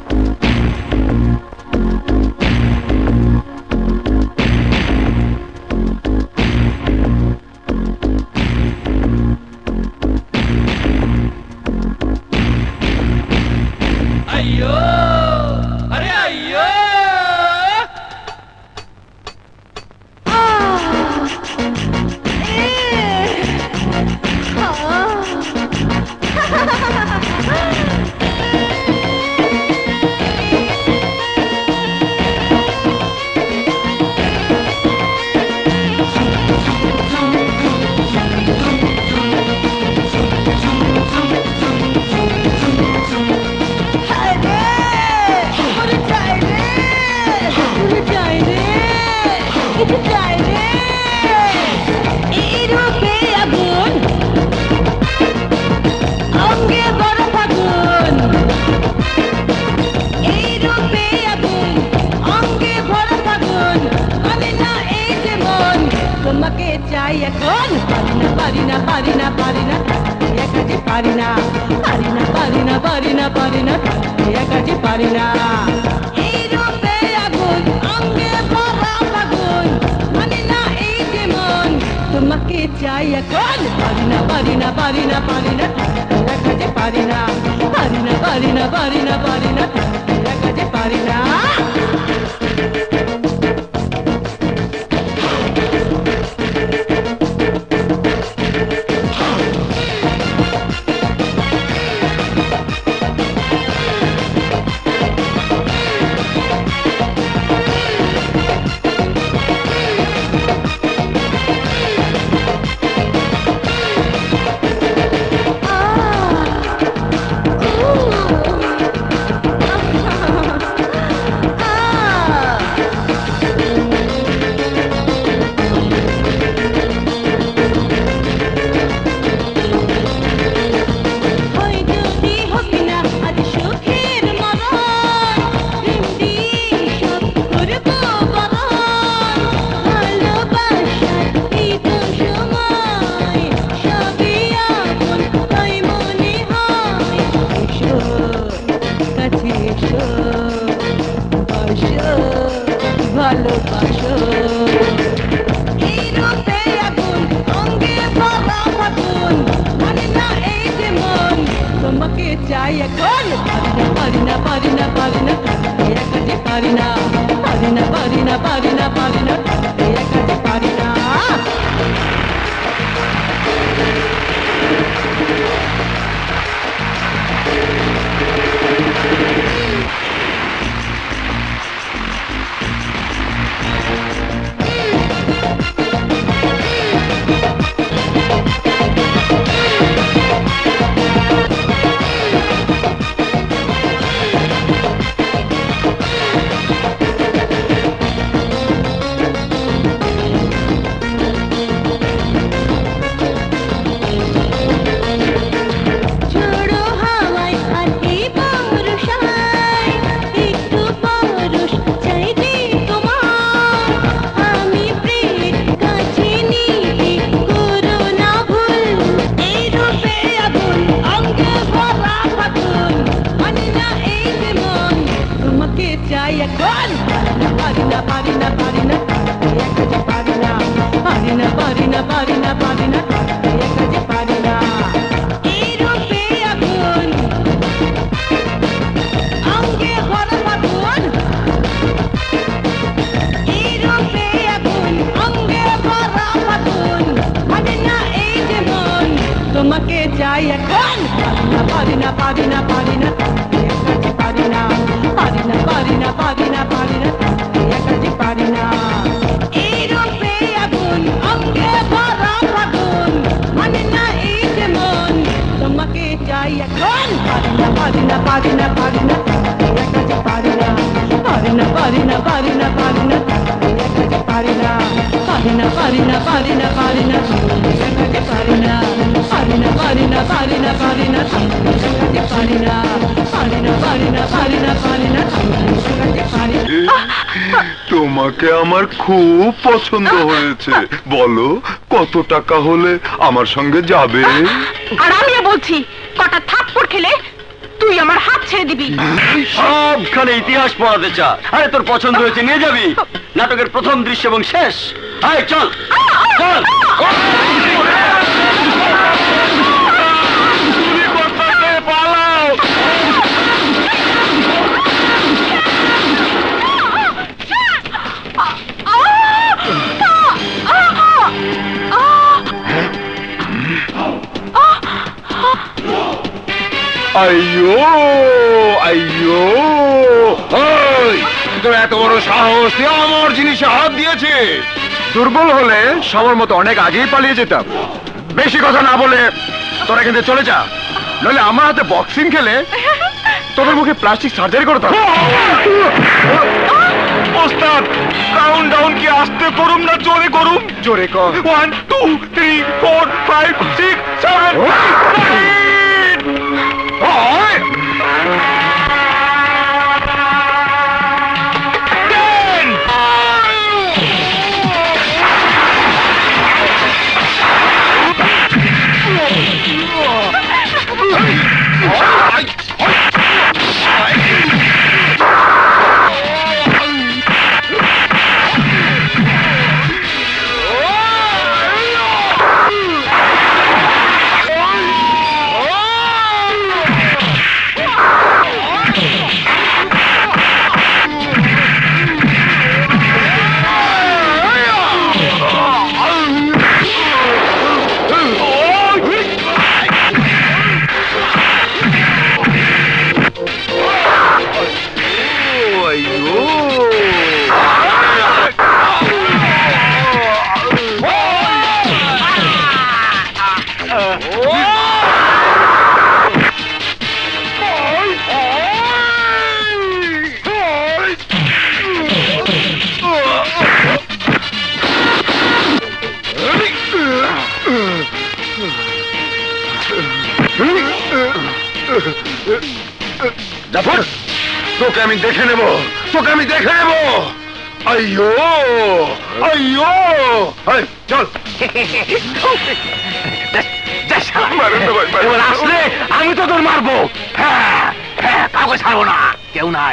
তোমাকে আমার খুব পছন্দ হয়েছে, বলো কত টাকা হলে আমার সঙ্গে যাবে? আর আমি বলছি কটা থাপ্পড় খেলে তুই তুই আমার হাত ছেড়ে দিবি। সবখানে ইতিহাস পড়াতে চা। আরে তোর পছন্দ হয়েছে নিয়ে যাবি, নাটকের প্রথম দৃশ্য এবং শেষ। আয় চল চল। আইয়ো আইয়ো, তোর এত বড় সাহস, তুই আমার জিনিসে হাত দিয়েছে। দুর্বল হলে সবার মতো অনেক আগেই পালিয়ে যেতাম। বেশি কথা না বলে তোরা কিন্তু চলে যা, নইলে আমার হাতে বক্সিং খেলে তোদের মুখে প্লাস্টিক সার্জারি করতাম। ওস্তাদ, কাউন্ট ডাউন কি আস্তে করুম না জোরে করুম? জোরে কর। 1 2 3 4 5 6 7 জাফর, তোকে আমি দেখে নেব, তোকে আমি দেখে নেব। আইয়ো আইয়ো, চল। আসলে আমি তো তোর মারবো। হ্যাঁ হ্যাঁ, কাউকে ছাড়বো না, কেউ নাই।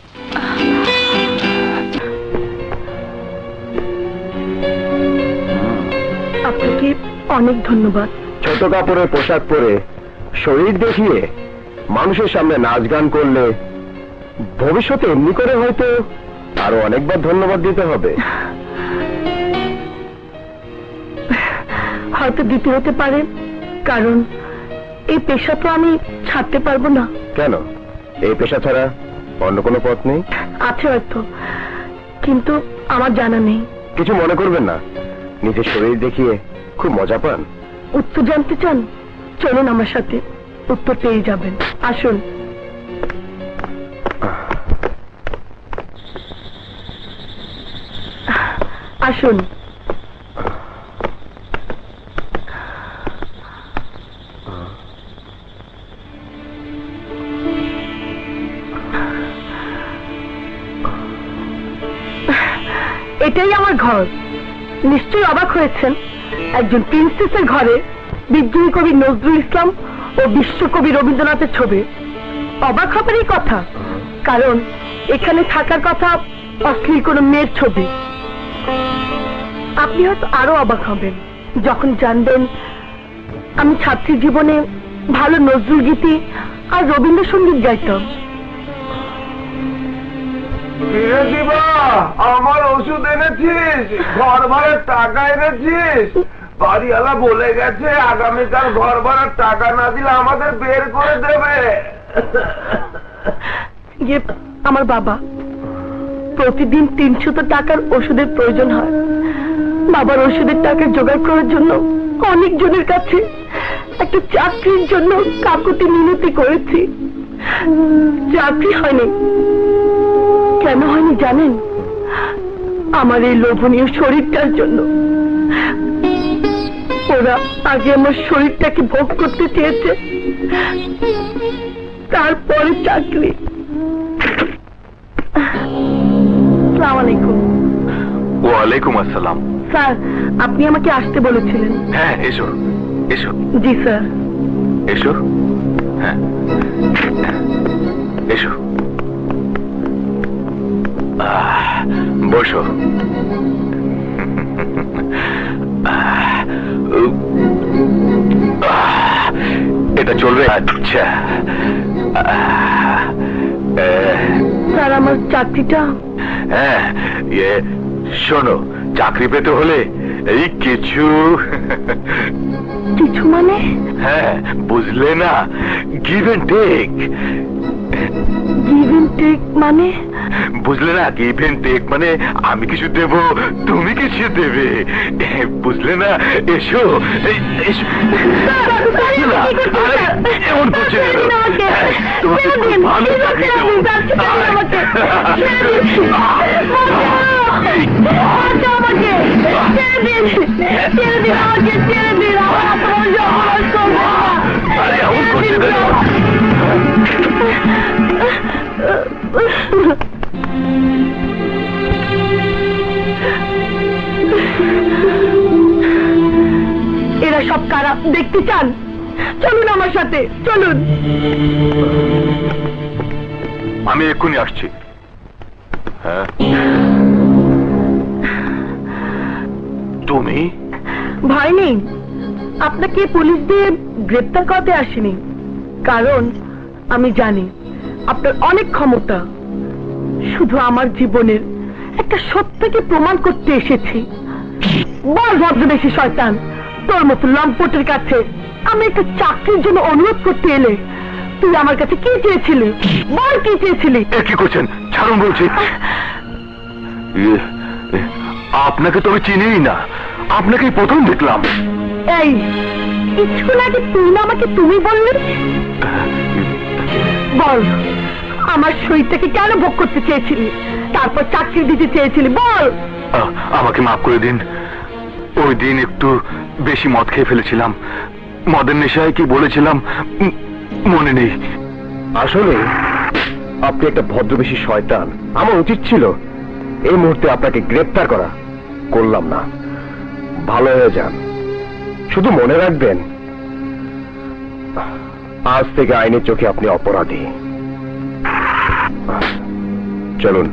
আপনাকে অনেক ধন্যবাদ। ছোট কাপড়ের পোশাক পরে শরীর দেখিয়ে মানুষের সামনে নাচ গান করলে ভবিষ্যতে এমনি করে হয়তো আরো অনেকবার ধন্যবাদ দিতে হবে। হয়তো দিতে হতে পারে, কারণ এই পেশা তো আমি ছাড়তে পারবো না। কেন, এই পেশা ছাড়া অন্য কোনো পথ নেই? আছে হয়তো, কিন্তু আমার জানা নেই। কিছু মনে করবেন না, নিজের শরীর দেখিয়ে খুব মজা পান। উত্তর জানতে চান? চলুন আমার সাথে, উত্তর পেয়ে যাবেন। আসুন। আসুন। এটাই আমার ঘর। নিশ্চয়ই অবাক হয়েছেন, একজন প্রিন্সেসের ঘরে বিদ্রোহী কবি নজরুল ইসলাম ও বিশ্বকবি রবীন্দ্রনাথের ছবি। অবাক হবারই কথা, কারণ এখানে থাকার কথা অশ্লীল কোন মেয়ের ছবি। আপনি হয়তো আরো অবাক হবেন যখন জানবেন আমি ছাত্রী জীবনে ভালো নজরুল গীতি আর রবীন্দ্রসঙ্গীত গাইতাম। আমার ওষুধ এনেছিস? ঘর ভাড়ার টাকা এনেছিস? বাড়িওয়ালা বলে গেছে আগামীকাল ঘর ভাড়ার টাকা না দিলে আমাদের বের করে দেবে। আমার বাবা প্রতিদিন 300 টাকার ওষুধের প্রয়োজন হয়। বাবার ওষুধের টাকা জোগাড় করার জন্য অনেকজনের কাছে একটা চাকরির জন্য কাকুতি মিনতি করেছি, চাকরি হয়নি। কেন হয়নি জানেন? আমার এই লোভনীয় শরীরটার জন্য। ওরা আগে আমার শরীরটাকে ভোগ করতে চেয়েছে, তারপরে চাকরি। আসসালামু আলাইকুম। ওয়ালাইকুম আসসালাম। স্যার, আপনি আমাকে আসতে বলেছিলেন। হ্যাঁ, এসো এসো। জি স্যার। এসো। হ্যাঁ এসো বসো এটা চলবে আচ্ছা স্যার আমার চাকরিটা হ্যাঁ শোনো চাকরি পেতে হলে এই কিছু কিছু মানে হ্যাঁ বুঝলে না give and take give and take মানে বুঝলে না গিভ এন্ড টেক মানে আমি কিছু দেব তুমি কিছু দেবে বুঝলে না এসো এসো না, আরে, এমন করছে কেন? তোমাকে খুব ভালো চাকরি দেবো আরে এমন করছে কেন? এরা সব কারা দেখতে চান? চলুন আমার সাথে, চলুন। আমি এক্ষুনি আসছি। হ্যাঁ তুমি? ভয় নেই, আপনাকে পুলিশ দিয়ে গ্রেপ্তার করতে আসেনি, কারণ আমি জানি আপনার অনেক ক্ষমতা। শুধু আমার জীবনের একটা সত্যকে প্রমাণ করতে এসেছি। বল ভদ্রবেশী শয়তান, তোর মতো লম্পটের কাছে আমি একটা চাকরির জন্য অনুরোধ করতে এলে তুই আমার কাছে কি চেয়েছিলি? বল কি চেয়েছিলি? কি করছেন? ছাড়ুন বলছি। আপনাকে তো আমি চিনিই না, আপনাকে প্রথম দেখলাম। এই কিছু আগে তুই না আমাকে তুমি বললি? বল আমার শরীরটাকে কেন ভোগ করতে চেয়েছিলি, তারপর চাকরি দিতে চেয়েছিলি? বল। আমাকে মাফ করে দিন, ওই দিন একটু বেশি মদ খেয়ে ফেলেছিলাম। মদের নেশায় কি বলেছিলাম মনে নেই। আসলে আপনি একটা ভদ্রবেশী শয়তান। আমার উচিত ছিল এই মুহূর্তে আপনাকে গ্রেপ্তার করা, করলাম না। ভালো হয়ে যান। শুধু মনে রাখবেন, আজ থেকে আইনের চোখে আপনি অপরাধী। চলুন।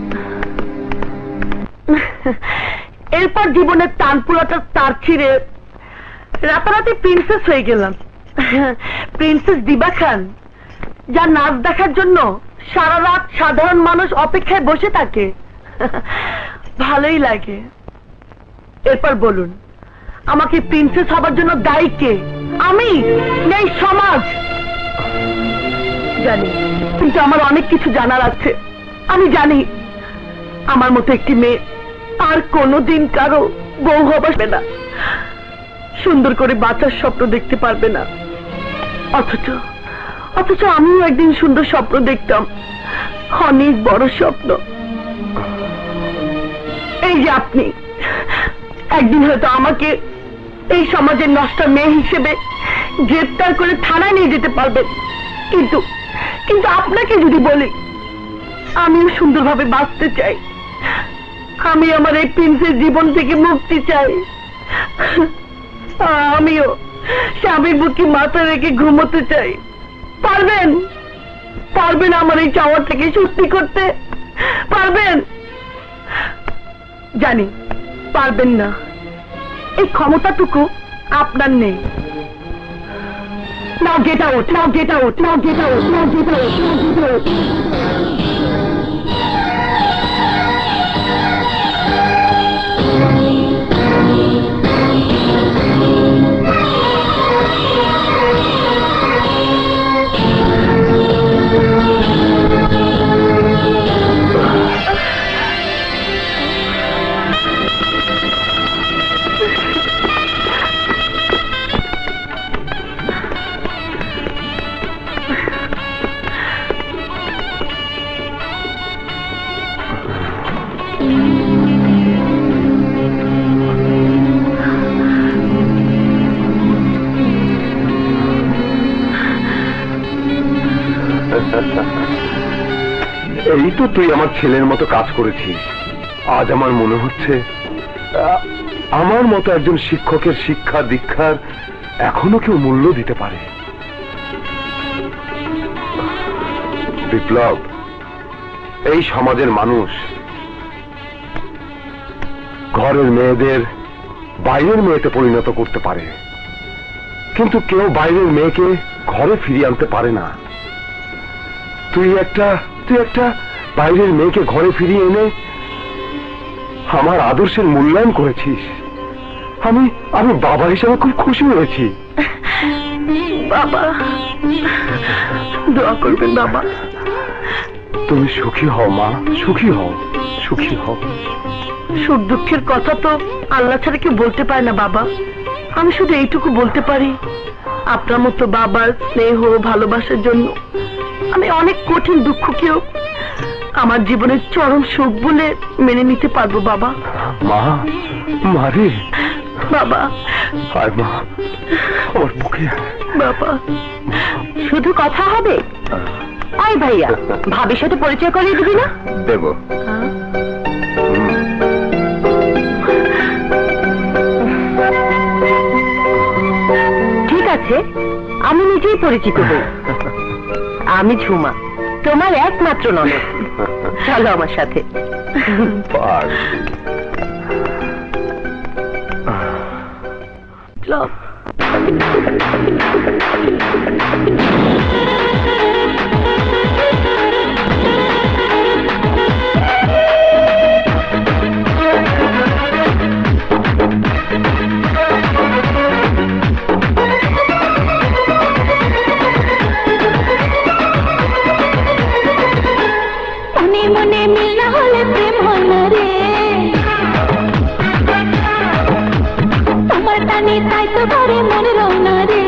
এরপর জীবনের তানপুরাটা তার ছিঁড়ে রাতারাতি প্রিন্সেস হয়ে গেলাম। প্রিন্সেস দিবা খান, যার নাচ দেখার জন্য সারা রাত সাধারণ মানুষ অপেক্ষায় বসে থাকে। ভালোই লাগে। এরপর বলুন, আমাকে প্রিন্সেস হবার জন্য দায়ী কে? আমি নেই সমাজ? জানি, কিন্তু আমার অনেক কিছু জানার আছে। আমি জানি আমার মতো একটি মেয়ে আর কোনোদিন কারো বউ হবে না, সুন্দর করে বাঁচার স্বপ্ন দেখতে পারবে না। অথচ আমিও একদিন সুন্দর স্বপ্ন দেখতাম, অনেক বড় স্বপ্ন। এই যে আপনি একদিন হয়তো আমাকে এই সমাজের নষ্ট মেয়ে হিসেবে গ্রেপ্তার করে থানায় নিয়ে যেতে পারবেন, কিন্তু আপনাকে যদি বলি আমিও সুন্দরভাবে বাঁচতে চাই, আমি আমার এই প্রিন্সের জীবন থেকে মুক্তি চাই, আমিও স্বামীর বুকে মাথা রেখে ঘুমোতে চাই, পারবেন আমার এই চাওয়াটাকে সত্যি করতে? পারবেন? জানি পারবেন না, এই ক্ষমতাটুকু আপনার নেই। Now get out, now get out, now get out, now get out, now get out. এই তো তুই আমার ছেলের মতো কাজ করেছিস। আজ আমার মনে হচ্ছে আমার মতো একজন শিক্ষকের শিক্ষা দীক্ষার এখনো কেউ মূল্য দিতে পারে। বিপ্লব, এই সমাজের মানুষ ঘরের মেয়েদের বাইরের মেয়েতে পরিণত করতে পারে, কিন্তু কেউ বাইরের মেয়েকে ঘরে ফিরিয়ে আনতে পারে না। তুই একটা বাইরের মেয়েকে ঘরে ফিরিয়ে এনে আমার আদর্শের মূল্যায়ন করেছিস। আমি বাবা হিসেবে খুব খুশি হয়েছি। বাবা, দোয়া করবেন বাবা। তুমি সুখী হও মা, সুখী হও, সুখী হও। সুখ দুঃখের কথা তো আল্লাহ ছাড়া কেউ বলতে পারে না বাবা। আমি শুধু এইটুকু বলতে পারি, আপনার মতো বাবার স্নেহ ভালোবাসার জন্য আমি অনেক কঠিন দুঃখকেও আমার জীবনের চরম সুখ বলে মেনে নিতে পারবো বাবা। মা, মারে বাবা, আয় মা, আমার বুকে বাবা। শুধু কথা হবে? আয় ভাইয়া, ভাবির সাথে পরিচয় করিয়ে দিবি না? দেব। ঠিক আছে, আমি নিজেই পরিচিত হই। আমি ঝুমা, তোমার একমাত্র ননদ। চলো আমার সাথে। মনে মিল না হলে প্রেম হয় না রে, তোমার টানে তাই তো ঘরে মনে রয় না রে।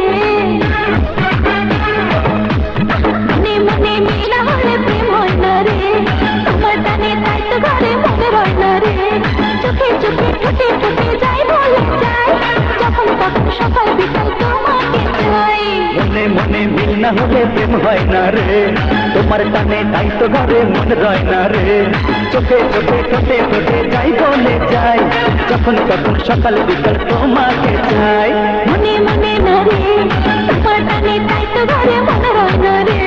মনে মিল না হলে প্রেম হয় না রে, তোমার টানে তাই তো ঘরে মনে রয় না রে। চোখে চোখে ঠোঁটে ঠোঁটে যাই বলে যাই, যখন তখন সকাল বিকাল তোমাকে চাই। মনে মিল না হলে প্রেম হয় না রে, তোমার টানে তাই তো ঘরে মন রয় না রে। চোখে চোখে ঠোঁটে ঠোঁটে যাই বলে যাই, যখন তখন সকাল বিকাল তোমাকে চাই। মনে মনে না রে, তোমার টানে তাই তো ঘরে মন রয় না রে।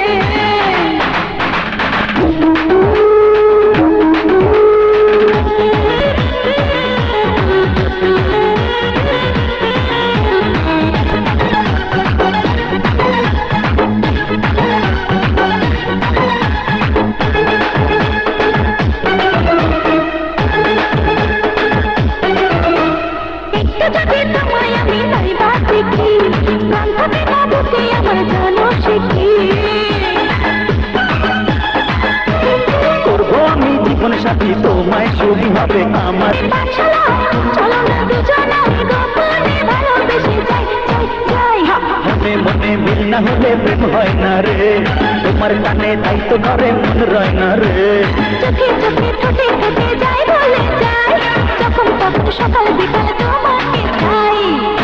করবো আমি জীবন সাথী, তোমায় শুধু হবে আমার। মনে মিল না হলে প্রেম হয় না রে, তোমার কানে তাই তো ঘরে মন রয় না রে। চোখে চোখে ঠোঁটে ঠোঁটে যাই বলে যাই, যখন তখন সকাল বিকাল তোমাকে চাই।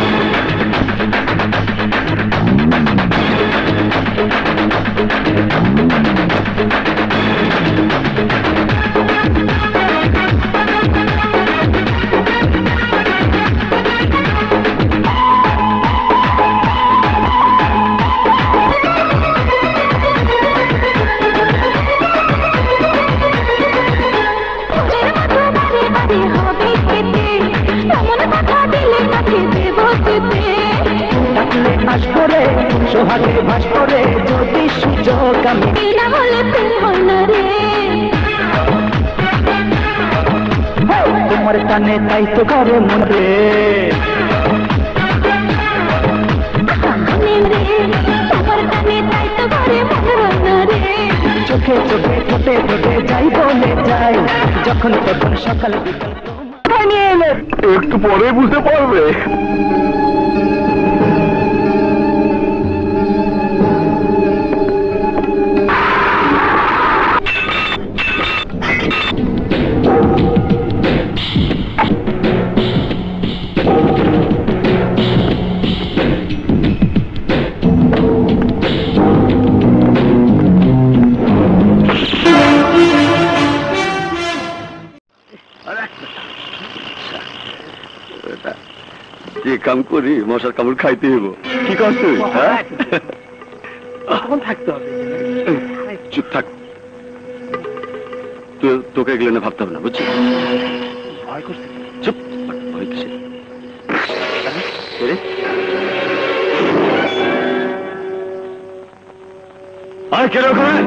ভাস্করে সোহাগে ভাস্করে যদি সুযোগ আমি না হলে প্রেম হয় না রে, তোমার কানে তাই তো ঘরে মন রে। তোমার কানে তাই তো ঘরে মন রয় না রে। চোখে চোখে ঠোঁটে ঠোঁটে যাই বলে যাই, যখন তখন সকাল বিকাল নিয়ে এলেন। একটু পরে বুঝতে পারবে। যে কাম করি মশার কামড় খাইতে হইব। কি করছ তুই? থাকতে হবে। চুপ থাক। তোকে এগুলো না ভাবতে হবে না, বুঝছিস? ভয় করছিস? চুপ, ভয় কিসের? আয় কেন করে?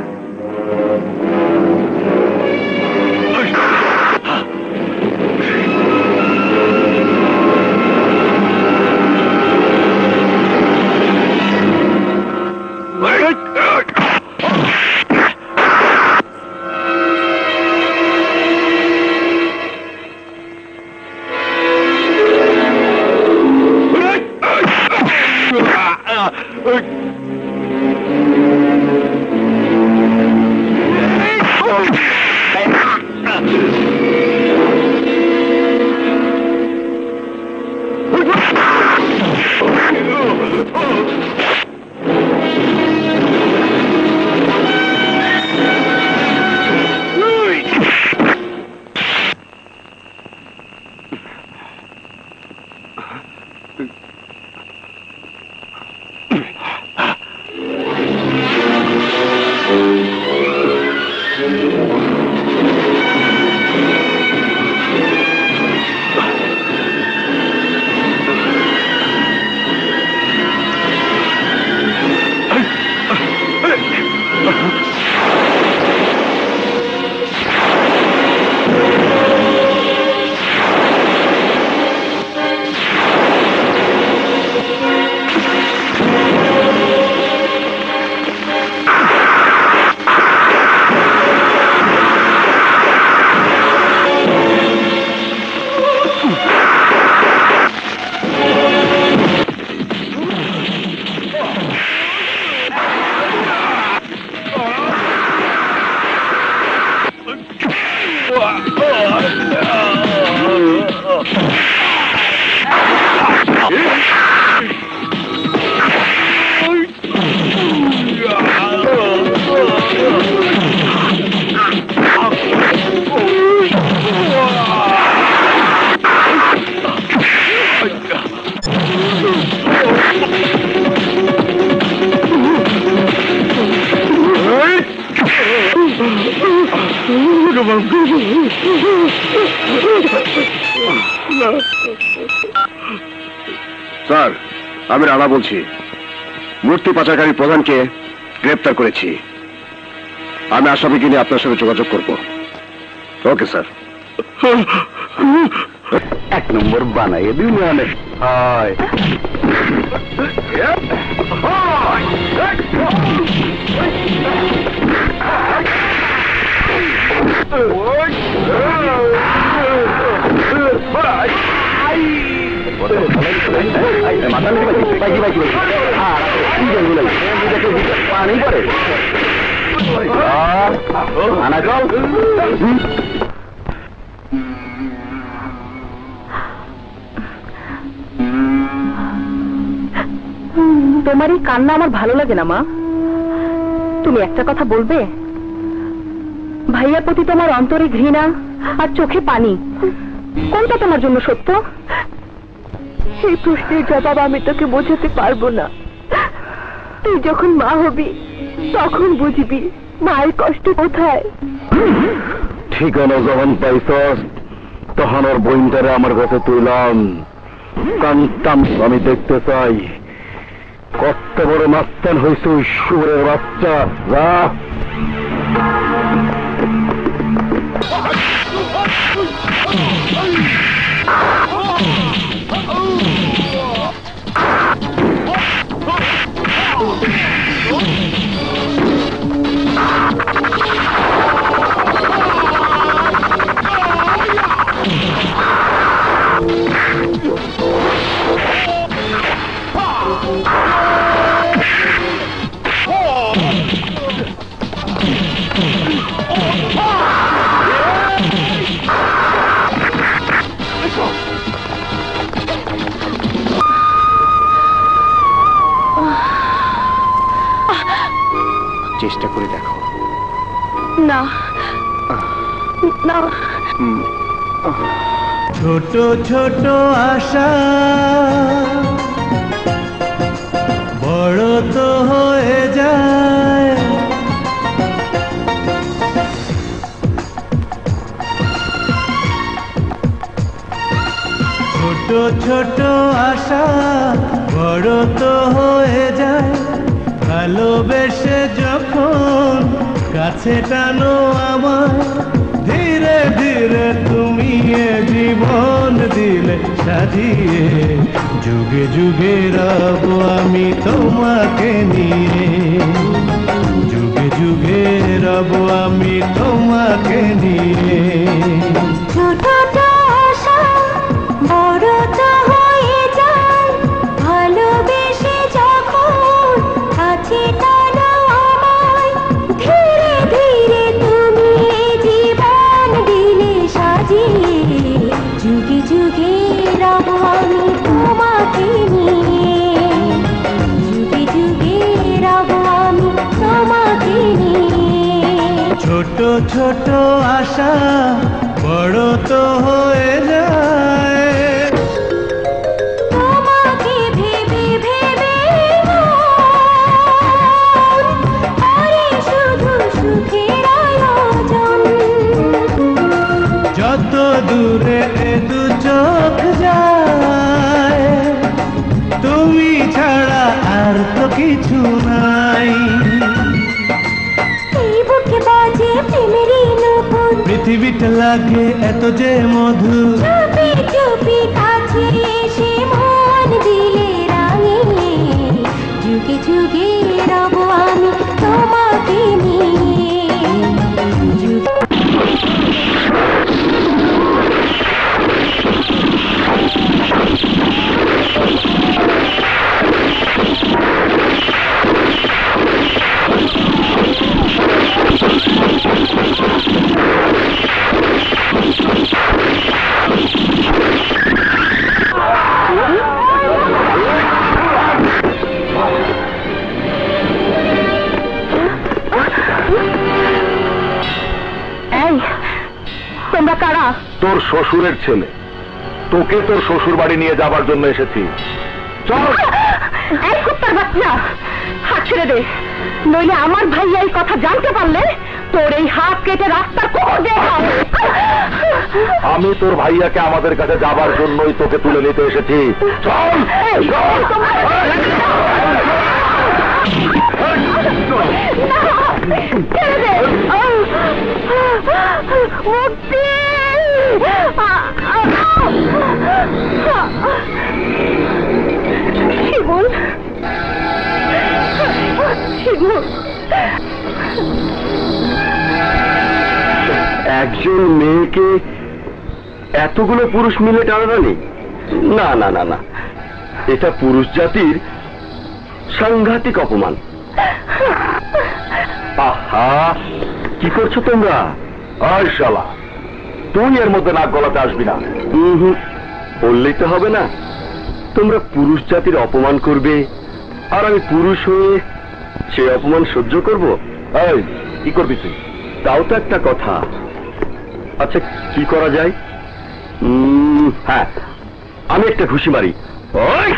স্যার, আমি রানা বলছি। মূর্তি পাচারকারী প্রধানকে গ্রেপ্তার করেছি। আমি আসামিকে নিয়ে আপনার সাথে যোগাযোগ করব। Okay sir. এক নম্বর বানাইয়ে দিন। হয় পানি করে তোমার এই কান্না আমার ভালো লাগে না মা। তুমি একটা কথা বলবে? ভাইয়ার প্রতি তোমার অন্তরে ঘৃণা আর চোখে পানি, কোনটা তোমার জন্য সত্য? এই প্রশ্নের জবাব আমি তোকে বোঝাতে পারবো না। তুই যখন মা হবি তখন বুঝবি মায়ের কষ্ট কোথায়। ঠিকানা যখন পাইছস তখন ওর বইনটারে আমার কাছে তুইলাম, কান্তাম। আমি দেখতে চাই কত বড় মাস্তান হয়েছে ওই শুয়োরের বাচ্চা। যা চেষ্টা করে দেখো। না না, ছোট ছোট আশা বড় তো হয়ে যায়, ছোট ছোট আশা বড় তো হয়ে যায়, ভালোবেসে যখন কাছে টানো আমায়, ধীরে ধীরে তুমি এ জীবন দিলে সাজিয়ে, যুগে যুগে রব আমি তোমাকে নিয়ে, যুগে যুগে রব আমি তোমাকে নিয়ে। ছোট আশা বড় তো হয়ে যায়, ভালোবেসে যখন কাছে টানো আমায়, ধীরে ধীরে তুমি জীবন দিলে সাজিয়ে, যুগে যুগে রব আমি তোমাকে নিয়ে, যুগে যুগে রব আমি তোমাকে নিয়ে। ছোট ছোট আশা বড় তো হয়ে যায়। তোমাকে ভেবে ভেবে আরে শুধু সুখের আয়োজন, যত দূরে এ দু চোখ যায়, তুমি ছাড়া আর তো কিছু নাই। এই বুকে বাজে প্রেমেরই নূপুর, পৃথিবীটা লাগে এত যে মধু, চুপি চুপি কাছে এসে মন দিলে রাঙিয়ে, যুগে যুগে রব আমি তোমাকে নিয়ে, যুগে তোমরা কারা? তোর শ্বশুরের ছেলে, তোকে তোর শ্বশুর বাড়ি নিয়ে যাবার জন্য এসেছি। চল। এই কুত্তার বাচ্চা, হাত ছেড়ে দে, নইলে আমার ভাইয়া এই কথা জানতে পারলে তোর এই হাত কেটে রাস্তার কুকুর দিয়ে খাবে। আমি তোর ভাইয়াকে আমাদের কাছে যাবার জন্যই তোকে তুলে নিতে এসেছি। চল। ছেড়ে দে। মুক্তি। শিমুল, শিমুল, একজন মেয়েকে এতগুলো পুরুষ মিলে টানাটানি? না না না না, এটা পুরুষ জাতির সাংঘাতিক অপমান। আহা, কি করছো তোমরা? আয় শালা, তুই এর মধ্যে নাক গলাতে আসবি না। বললেই তো হবে না, তোমরা পুরুষ জাতির অপমান করবে আর আমি পুরুষ হয়ে সেই অপমান সহ্য করব? এই, কি করবি তুই? তাও তো একটা কথা। আচ্ছা, কি করা যায়? হ্যাঁ, আমি একটা ঘুষি মারি। ওই!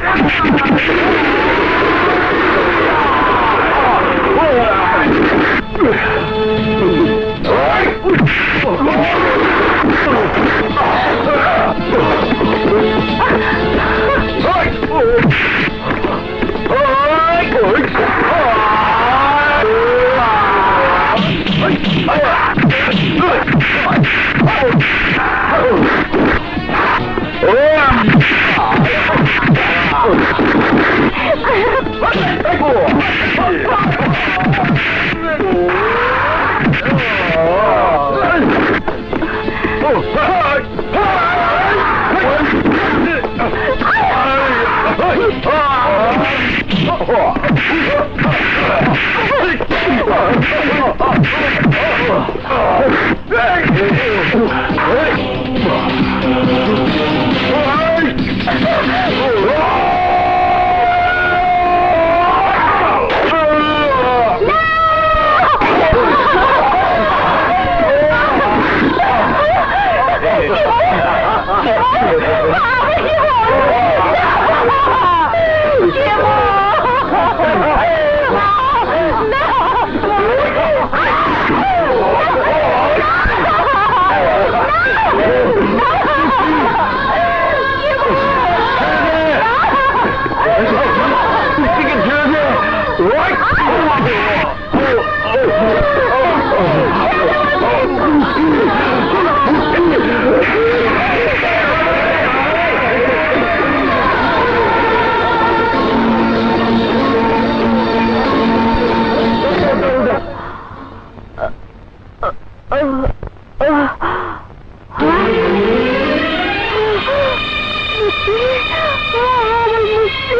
মুক্তি, আমার মুক্তি,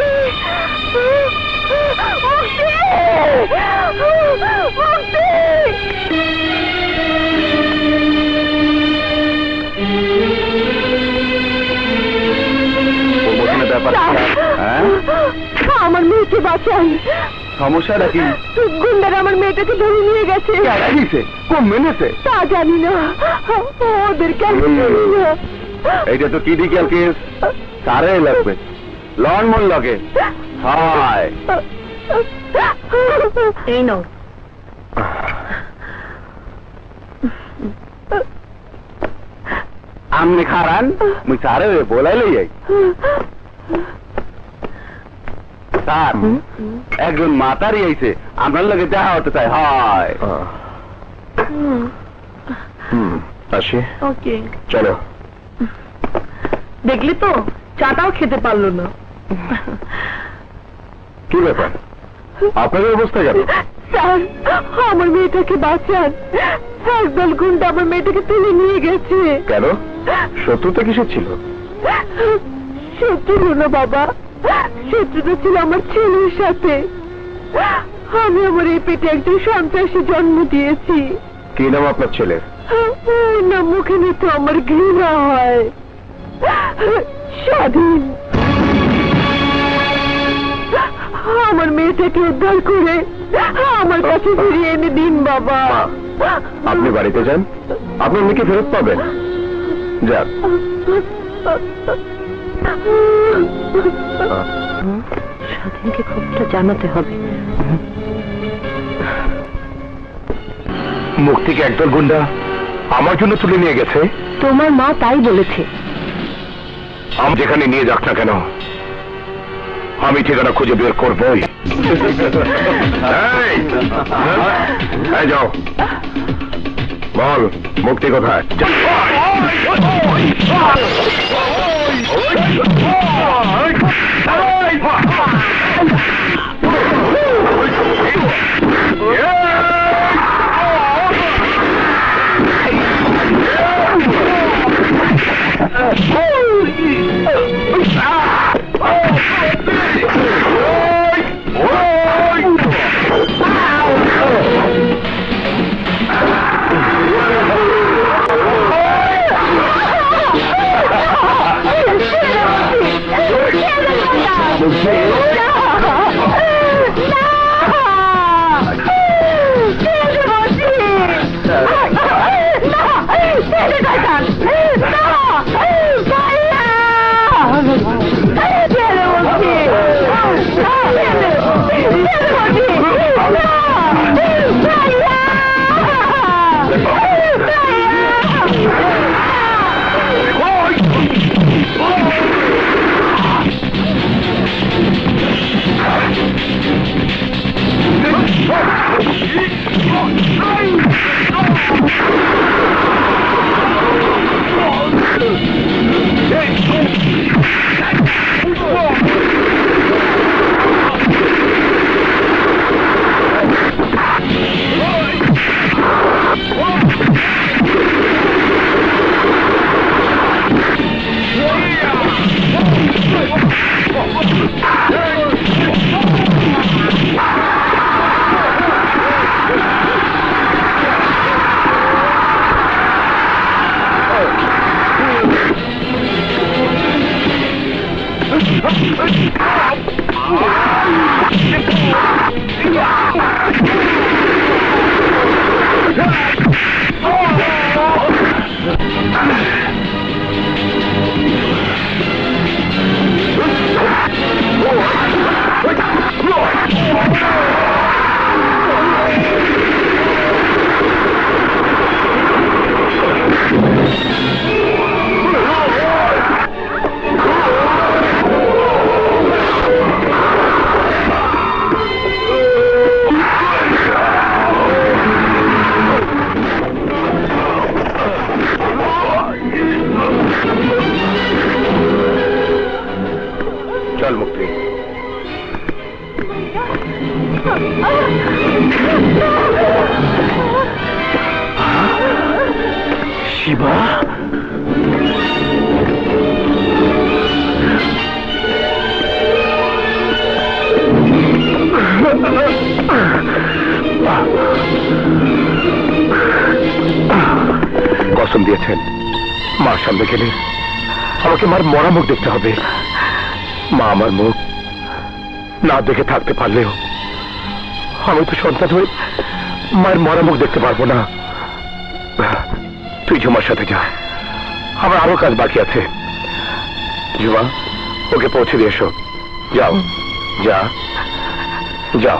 মুক্তি, আমার মেয়েকে বাঁচান। সমস্যাটা কি? গুন্ডারা আমার মেয়েটাকে ধরে নিয়ে গেছে। কোন মেনেছে তা জানি না, ওদেরকে আমি জানি না। এইটা তো ক্রিটিক্যাল কেস, তারে লাগবে লন মন লাগে। হায় এই নাও। আমনি খারান মুই সারে বলাই লই যাই। স্যার একজন মাতারি আইছে, আপনার লগে দেখা হতে চাই। হয় আসি, ওকে চলো। দেখলি তো, চাটাও খেতে পারলো না। কি ব্যাপার, আপনাদের অবস্থা কেন? স্যার, আমার মেয়েটাকে বাঁচান। একদল গুন্ডা আমার মেয়েটাকে তুলে নিয়ে গেছে। কেন, শত্রুতা কিসের ছিল? শত্রু না বাবা, শত্রুতা ছিল আমার ছেলের সাথে। আমি আমার এই পেটে একজন সন্ত্রাসী জন্ম দিয়েছি। কি নাম আপনার ছেলের? ওর নাম মুখে নিতে আমার ঘৃণা হয়। স্বাধীন। আমার মেয়েটাকে উদ্ধার করে আমার কাছে ফিরিয়ে এনে দিন বাবা। আপনি বাড়িতে যান, আপনার মেয়েকে ফেরত পাবেন। যান। স্বাধীনকে খবরটা জানাতে হবে। মুক্তিকে একদল গুন্ডা আমার জন্য তুলে নিয়ে গেছে। তোমার মা তাই বলেছে। আমি যেখানে নিয়ে যাক না কেন, আমি ঠিকানা খুঁজে বের করবই। এই যাও, বল মুক্তি কোথায়? চল মুক্তি। শিবা, কসম দিয়েছেন মার সামনে গেলে আমাকে মার মরা মুখ দেখতে হবে। মা আমার মুখ না দেখে থাকতে পারলেও আমি তো সন্তান হয়ে মায়ের মরা মুখ দেখতে পারবো না। তুই ঝুমার সাথে যা, আমার আরো কাজ বাকি আছে। ঝুমা, ওকে পৌঁছে দিয়ে এসো। যাও, যা যাও।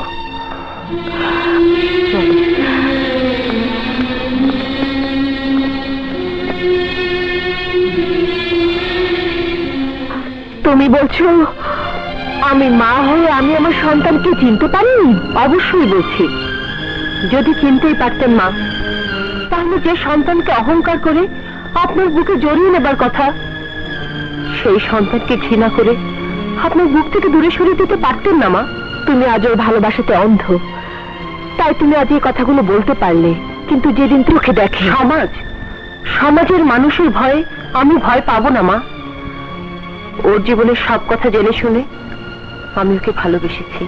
তুমি বলছো আমি মা হয়ে আমি আমার সন্তানকে চিনতে পারিনি? অবশ্যই বলছি। যদি চিনতেই পারতেন মা, তাহলে যে সন্তানকে অহংকার করে আপনার বুকে জড়িয়ে নেবার কথা, সেই সন্তানকে ঘৃণা করে আপনার বুক থেকে দূরে সরিয়ে দিতে পারতেন না মা? তুমি আজ ওর ভালোবাসাতে অন্ধ, তাই তুমি আজ এই কথাগুলো বলতে পারলে। কিন্তু যেদিন চোখে দেখে সমাজের মানুষের ভয়ে আমি ভয় পাবো না মা। ওর জীবনের সব কথা জেনে শুনে আমি ওকে ভালোবেসেছি,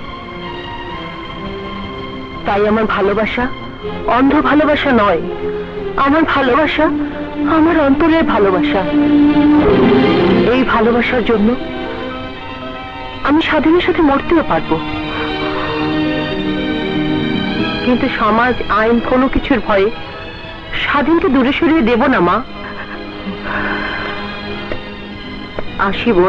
তাই আমার ভালোবাসা অন্ধ ভালোবাসা নয়। আমার ভালোবাসা আমার অন্তরের ভালোবাসা। এই ভালোবাসার জন্য আমি স্বাধীনের সাথে মরতেও পারবো, কিন্তু সমাজ আইন কোনো কিছুর ভয়ে স্বাধীনকে দূরে সরিয়ে দেব না মা। আসি বোন।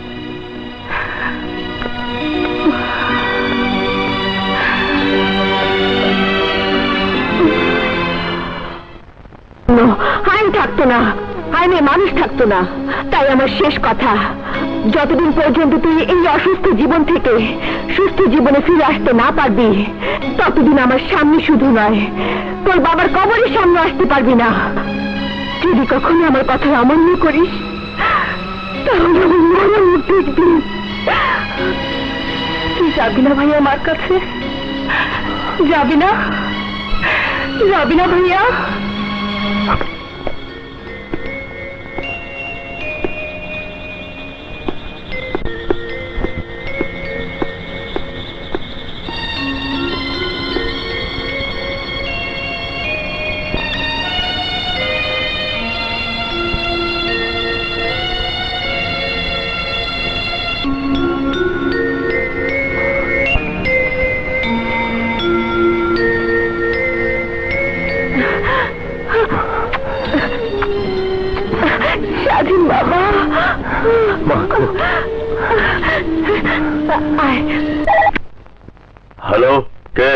আইন থাকতো না, আইনে মানুষ থাকতো না। তাই আমার শেষ কথা, যতদিন পর্যন্ত তুই এই অসুস্থ জীবন থেকে সুস্থ জীবনে ফিরে আসতে না পারবি, ততদিন আমার সামনে শুধু নয়, তোর বাবার কবরের সামনে আসতে পারবি না। যদি কখনো আমার কথা অমান্য করিস, তাহলে আমি মরার মুখ দেখবি। তুই যাবি না ভাইয়া আমার কাছে? যাবি না? যাবি না ভাইয়া? স্বাধীন বাবা। হ্যালো, কে?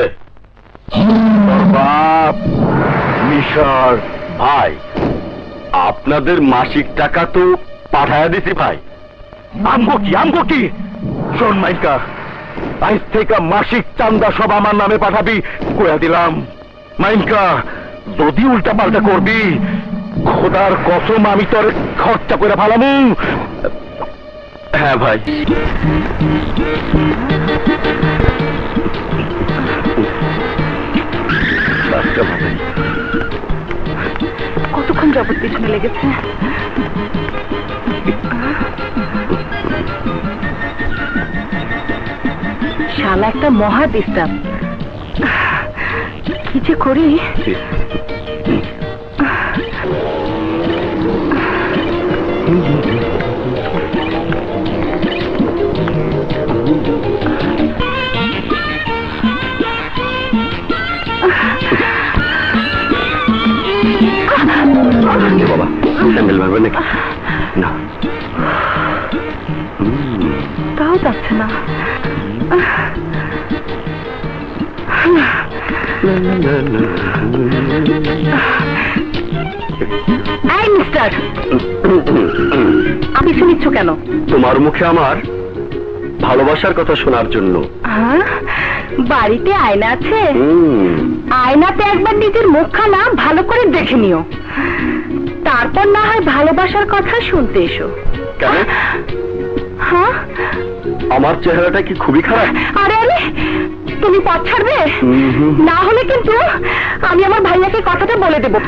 বাপ মিশর ভাই, আপনাদের মাসিক টাকা তো পাঠায়া দিছি ভাই। আমগো কি শোন মাইকা, আজ থেকে মাসিক চান্দা সব আমার নামে পাঠাবি কইয়া দিলাম। মাইকা, যদি উল্টা পাল্টা করবি, খোদার কসম আমি তোর খরচা করে ফালামু। হ্যাঁ ভাই। কতক্ষণ যাবত পিছনে লেগেছে? শালা একটা মহা ডিস্টার্ব। কি যে করি। বাবা স্যান্ডেল মারবে নাকি? না, তাও যাচ্ছে না। এই মিস্টার, আপনি শুনিচ্ছ কেন? তোমার মুখে আমার ভালোবাসার কথা শোনার জন্য। বাড়িতে আয়না আছে? আয়নাতে একবার নিজের মুখখানা ভালো করে দেখে নিও, তারপর না হয় ভালোবাসার কথা শুনতে এসো। কেন? হ্যাঁ, আমার চেহারাটা কি খুবই খারাপ? আরে আরে, তুমি পথ ছাড়বে? না হলে কিন্তু আমি আমার ভাইয়াকে কথাটা বলে দেব।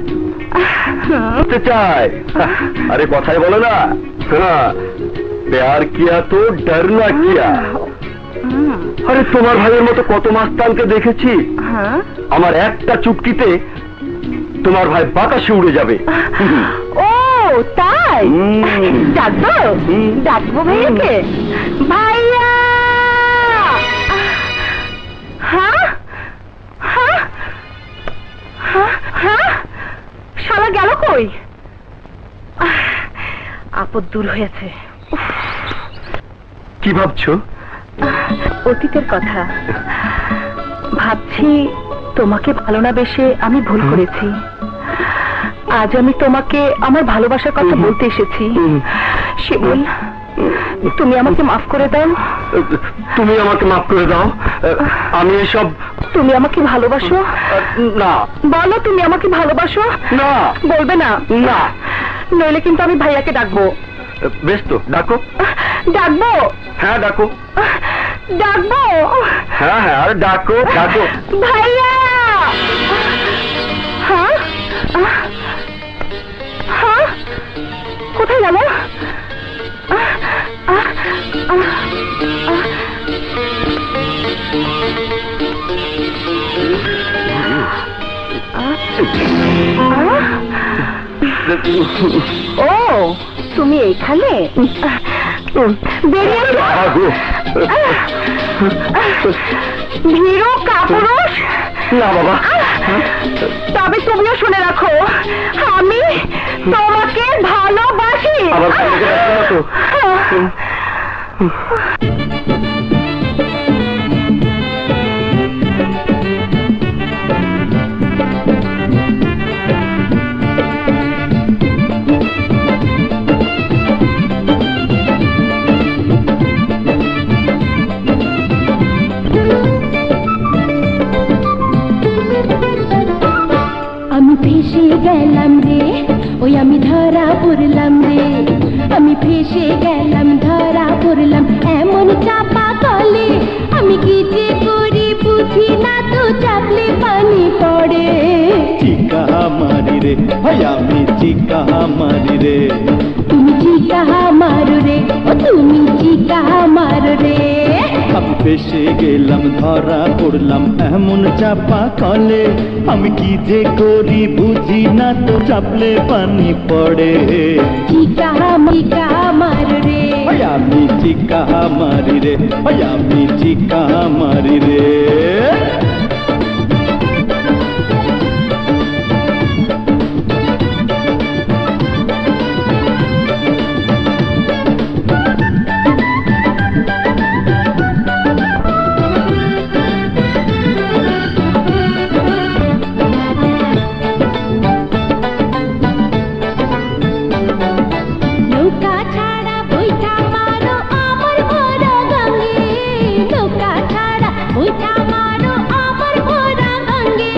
চাই আরে কথাই বলো না। হ্যাঁ, প্যার কিয়া তো ডর না কিয়া। আরে তোমার ভাইয়ের মতো কত মাস্তানকে দেখেছি, আমার একটা চুক্তিতে তোমার ভাই বাতাসে উড়ে যাবে। ও তাই? ডাকবো ডাকবো ভাইয়াকে। ভাইয়া! হ্যাঁ হ্যাঁ হ্যাঁ, শালা গেল কই? আপদ দূর হয়েছে। কি ভাবছো? অতীতের কথা ভাবছি। তোমাকে ভালো না বেশে আমি ভুল করেছি। আজ আমি তোমাকে আমার ভালোবাসার কথা বলতে এসেছি। শিমুল, তুমি আমাকে মাফ করে দাও। তুমি আমাকে মাফ করে দাও। আমি এসব। তুমি আমাকে ভালোবাসো? না। বলো তুমি আমাকে ভালোবাসো? না। বলবে না? না। নইলে কিন্তু আমি ভাইয়াকে ডাকবো। বেশ তো, ডাকো। ডাকবো? হ্যাঁ ডাকো। ডাকবো? হ্যাঁ হ্যাঁ, আরে ডাকো ডাকো। ভাইয়া! হ্যাঁ হ্যাঁ, কোথায় গেল? ও তুমি এইখানে? ভীরু কাপুরুষ? না বাবা। তবে তুমিও শুনে রাখো, আমি তোমাকে ভালোবাসি। আবার ভাইয়াকে ডাকবে না তো? আমি ফেসে গেলাম রে, ওই আমি ধরা পড়লাম রে। আমি ফেসে গেলাম, ধরা পড়লাম এমন চাপা কলে। আমি কি যে করি বুঝি না, তো চাপলে পানি পড়ে। চিকা মারি রে, ভাই আমি চিকা মারি রে। তুমি চিকা মারো রে, ও তুমি চিকা মারো রে। আমি ফেসে গেলাম, ধরা পড়লাম এমন চাপা কলে। আমি কি যে করি বুঝি না, তো চাপলে পানি পড়ে। চিকা চিকা মারো রে, ভাই আমি চিকা মারি রে, ভাই আমি চিকা মারি রে। নৌকা ছাড়া বইটা মারো আমার ভরা গঙ্গে। নৌকা ছাড়া বইটা মারো আমার ভরা গঙ্গে।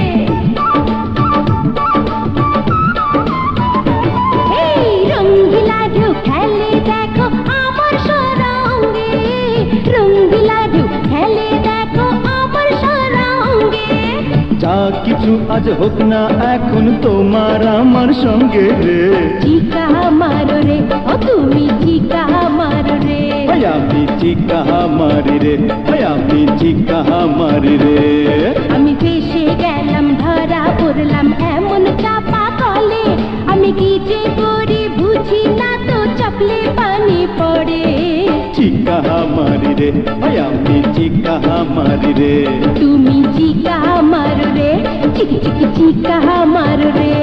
এই রঙ্গিলা ঢেউ খেলে দেখো আমার সরঙ্গে। রঙ্গিলা ঢেউ খেলে দেখো আমার সরঙ্গে। যা কিছু আজ হোক না এখন তোমার আমার সঙ্গে রে। চিকা মারো রে, ও তুমি চিকা মারো রে। ভাই আমি চিকা মারি রে, ভাই আমি চিকা মারি রে। আমি ফেসে গেলাম, ধরা পড়লাম এমন চাপা কলে। আমি কি যে করি বুঝি না, তো চাপলে পানি পড়ে। চিকা মারি রে, ভাই আমি চিকা মারি রে। তুমি চিকা মারো রে, চিকি চিকি চিকা মারো রে।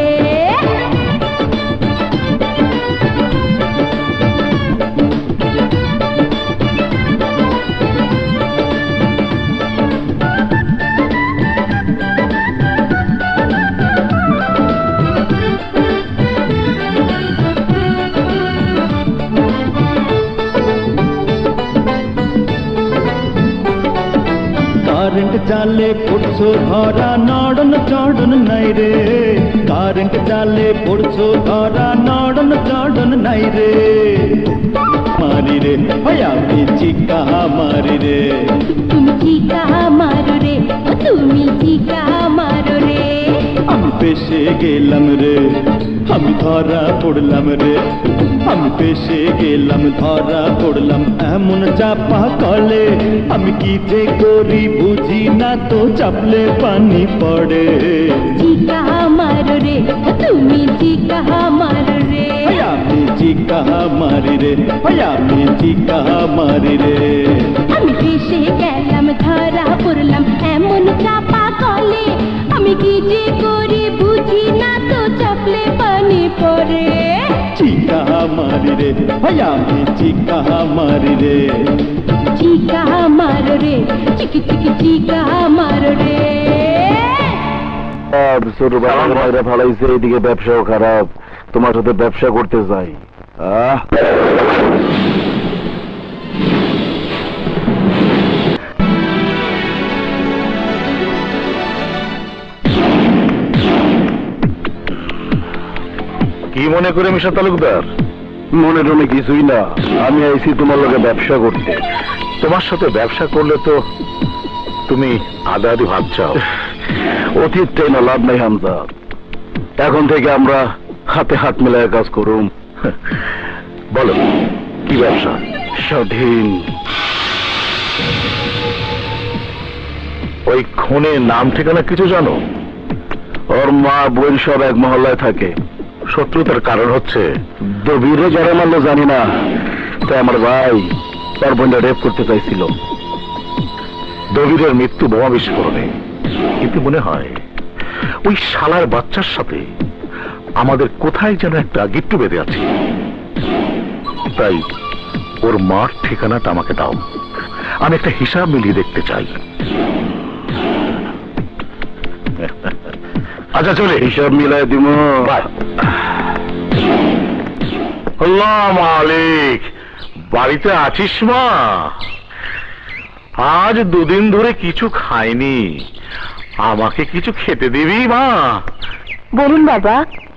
কারেন্ট জালে পড়ছো ধরা, নড়ন চড়ন নাই রে। কারেন্ট জালে পড়ছো ধরা, নড়ন চড়ন নাই রে। মারি রে, ভাই আমি চিকা মারি রে। তুমি চিকা মারো রে, ও তুমি চিকা মারো রে। আমি ফেসে গেলাম রে, আমি ধরা পড়লাম রে। আমি ফেসে গেলাম ধরা পড়লাম এমন চাপা কলে আমি কি যে করি বুঝি না তো চাপলে পানি পড়ে চিকা মারো রে তুমি চিকা মারো রে আমি চিকা মারি রে আমি চিকা মারি রে আমি ফেসে গেলাম ধরা পড়লাম এমন চাপা কলে আমি কি যে করি বুঝি না তো চাপলে পানি পড়ে চিকা মারি রে আমি চিকা মারি রে চিকা মারো রে চিকি চিকি চিকা মারো রে ছোট ভাইরা ফালাইছে, এদিকে ব্যবসাও খারাপ, তোমার সাথে ব্যবসা করতে যাই। কি মনে করে মিশা তালুকদার? মনে টনে কিছুই না, আমি আইছি তোমার লগে ব্যবসা করতে। তোমার সাথে ব্যবসা করলে তো তুমি আদা আদি ভাব চাও। অতীতটাই না, লাভ নাই হামজা। এখন থেকে আমরা হাতে হাত মিলায় কাজ করুম। বলো কি ব্যবসা? স্বাধীন। ওই খুনের নাম ঠিকানা কিছু জানো? ওর মা বোন সব এক মহল্লায় থাকে। শত্রুতার কারণ হচ্ছে দবিরে যারা মারলো জানি না, তাই আমার ভাই তার বোনটা রেপ করতে চাইছিল। দবিরের মৃত্যু বোমা বিস্ফোরণে, কিন্তু মনে হয় ওই শালার বাচ্চার সাথে আমাদের কোথায় যেন একটা গিট্টু বেঁধে আছে। তাই ওর মার ঠিকানাটা আমাকে দাও, আমি একটা হিসাব মিলিয়ে দেখতে চাই। আচ্ছা চলে হিসাব মিলাই দিব। আল্লাহ মালিক, বাড়িতে আছিস মা? আজ দুদিন ধরে কিছু খাইনি, আমাকে কিছু খেতে দিবি মা? বলুন বাবা।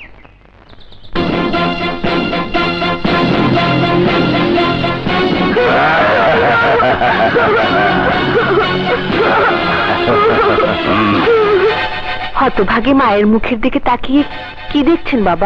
হতভাগী মায়ের মুখের দিকে তাকিয়ে কি দেখছেন বাবা?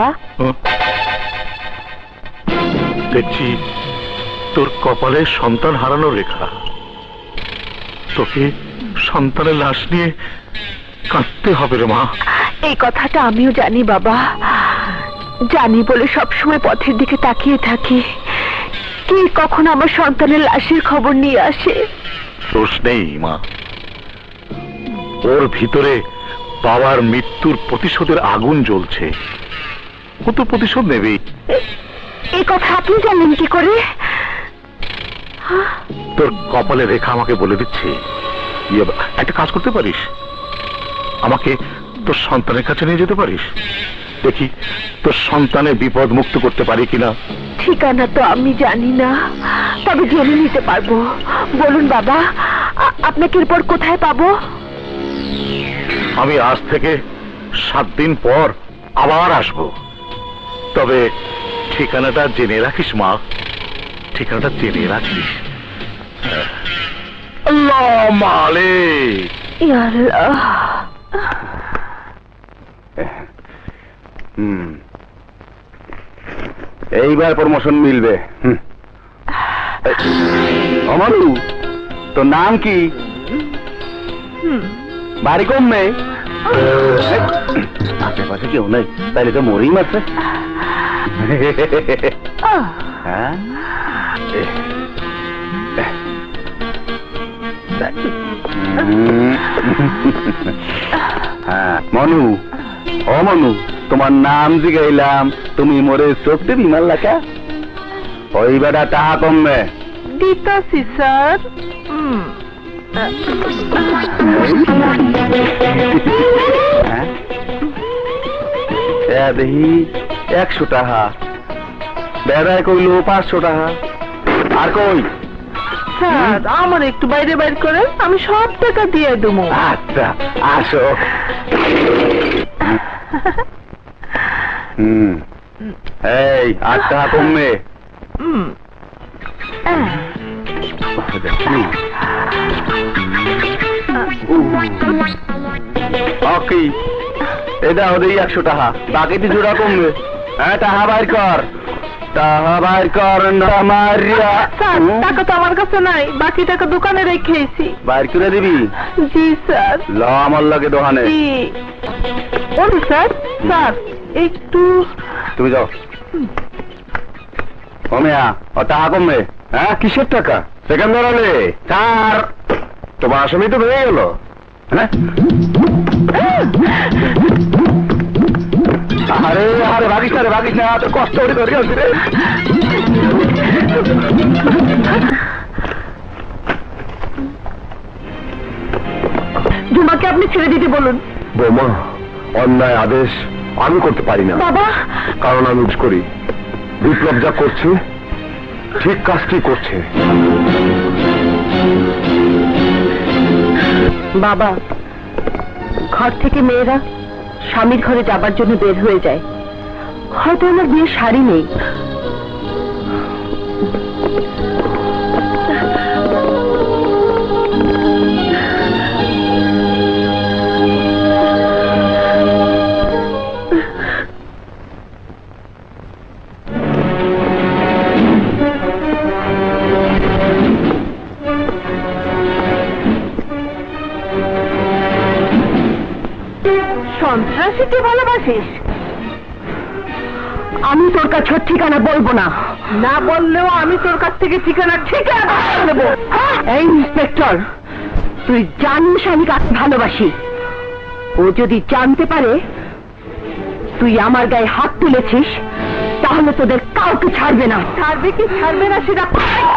দেখছি তোর কপালে সন্তান হারানোর রেখা। তোকে সন্তানের লাশ নিয়ে কাঁদতে হবে রে মা। এই কথাটা আমিও জানি বাবা, জানি বলে সবসময় পথের দিকে তাকিয়ে থাকি। কে কখন আমার সন্তানের লাশের খবর নিয়ে আসে? দোষ নেই মা, ওর ভিতরে বাবার মৃত্যুর প্রতিশোধের আগুন জ্বলছে। ও তো প্রতিশোধ নেবেই। এই কথা আপনি জানেন কি করে? তোর কপালে রেখা আমাকে বলে দিচ্ছে। একটা কাজ করতে পারিস, আমাকে তোর সন্তানের কাছে নিয়ে যেতে পারিস? দেখি তোর সন্তানের বিপদ মুক্ত করতে পারি কিনা। ঠিকানা তো আমি জানি না, তবে জেনে নিতে পারবো। বলুন বাবা, আপনাকে এরপর কোথায় পাবো? আমি আজ থেকে 7 দিন পর আবার আসব, তবে ঠিকানাটা জেনে রাখিস মা, ঠিকানাটা জেনে রাখিস। আল্লাহ মালিক। ইয়া আল্লাহ। এইবার প্রমোশন মিলবে। আমারু তোর নাম কি? বাড়ি কমবে? আশেপাশে কেউ নেই, তাইলে তো মরিম আছে। হ্যাঁ মনু, ও মনু, তোমার নাম জিগাইলাম, তুমি মোরে চোখতে বিমাল লেখা। ওই বেটা টাকা কমবে দিতাছি স্যার। দেখি 100 টাকা, বেড়ায় কইল 500 টাকা। আর কই? স্যার আমার একটু বাইরে বাইর করে, আমি সব টাকা দিয়ে দেবো। আচ্ছা আসো। এই 8 টাকা কমবে। ওকে, এটা হলেই 100 টাকা, বাকিটি জোড়া কমবে। হ্যাঁ টাকা বাইর কর। টাকা বাইর কর না মারিয়া। স্যার টাকা তো আমার কাছে নাই, বাকি টাকা দোকানে রেখেছি। বাইর করে দিবি? জি স্যার। ল আমার লাগে দোকানে। জি ওরে স্যার, স্যার একটু তুমি যাও। কমিয়া ও টাকা কমবে? হ্যাঁ কিসের টাকা? সেখান ধরালে স্যার তোমার আসামি তো হয়ে গেল। হ্যাঁ আরে আরে ভাগিস না তো কষ্ট করে ধরে আসছি রে। জুমাকে আপনি ছেড়ে দিতে বলুন। বৌমা অন্যায় আদেশ আমি করতে পারি না বাবা। কারণ আমি উজ করি। বিপ্লব যা করছে ঠিক কাজটি করছে। বাবা, ঘর থেকে মেয়েরা স্বামীর ঘরে যাবার জন্য বের হয়ে যায়, হয়তো আমার বিয়ের শাড়ি নেই। সন্ত্রাসীকে ভালোবাসিস? আমি তোর কাছে ঠিকানা বলবো না। না বললেও আমি তোর কাছ থেকে ঠিকানা নেব। এই ইন্সপেক্টর, তুই জানিস আমি কাকে ভালোবাসি। ও যদি জানতে পারে তুই আমার গায়ে হাত তুলেছিস, তাহলে তোদের কাউকে ছাড়বে না। ছাড়বে কি ছাড়বে না সেটা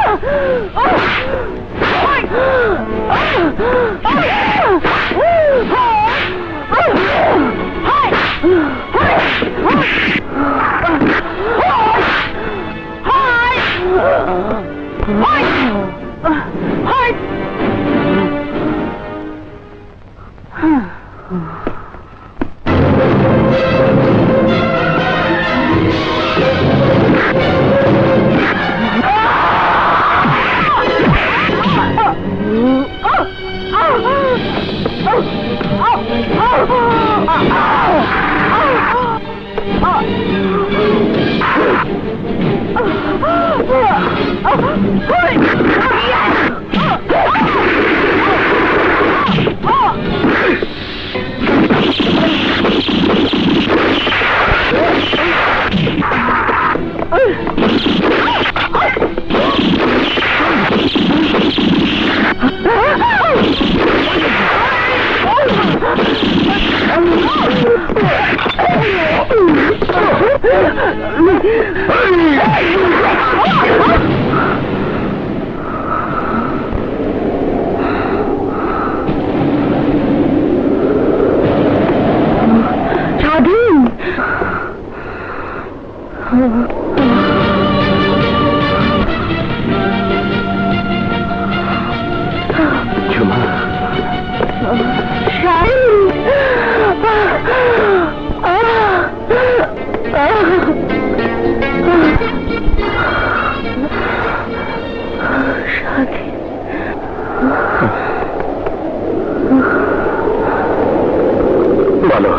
বলো,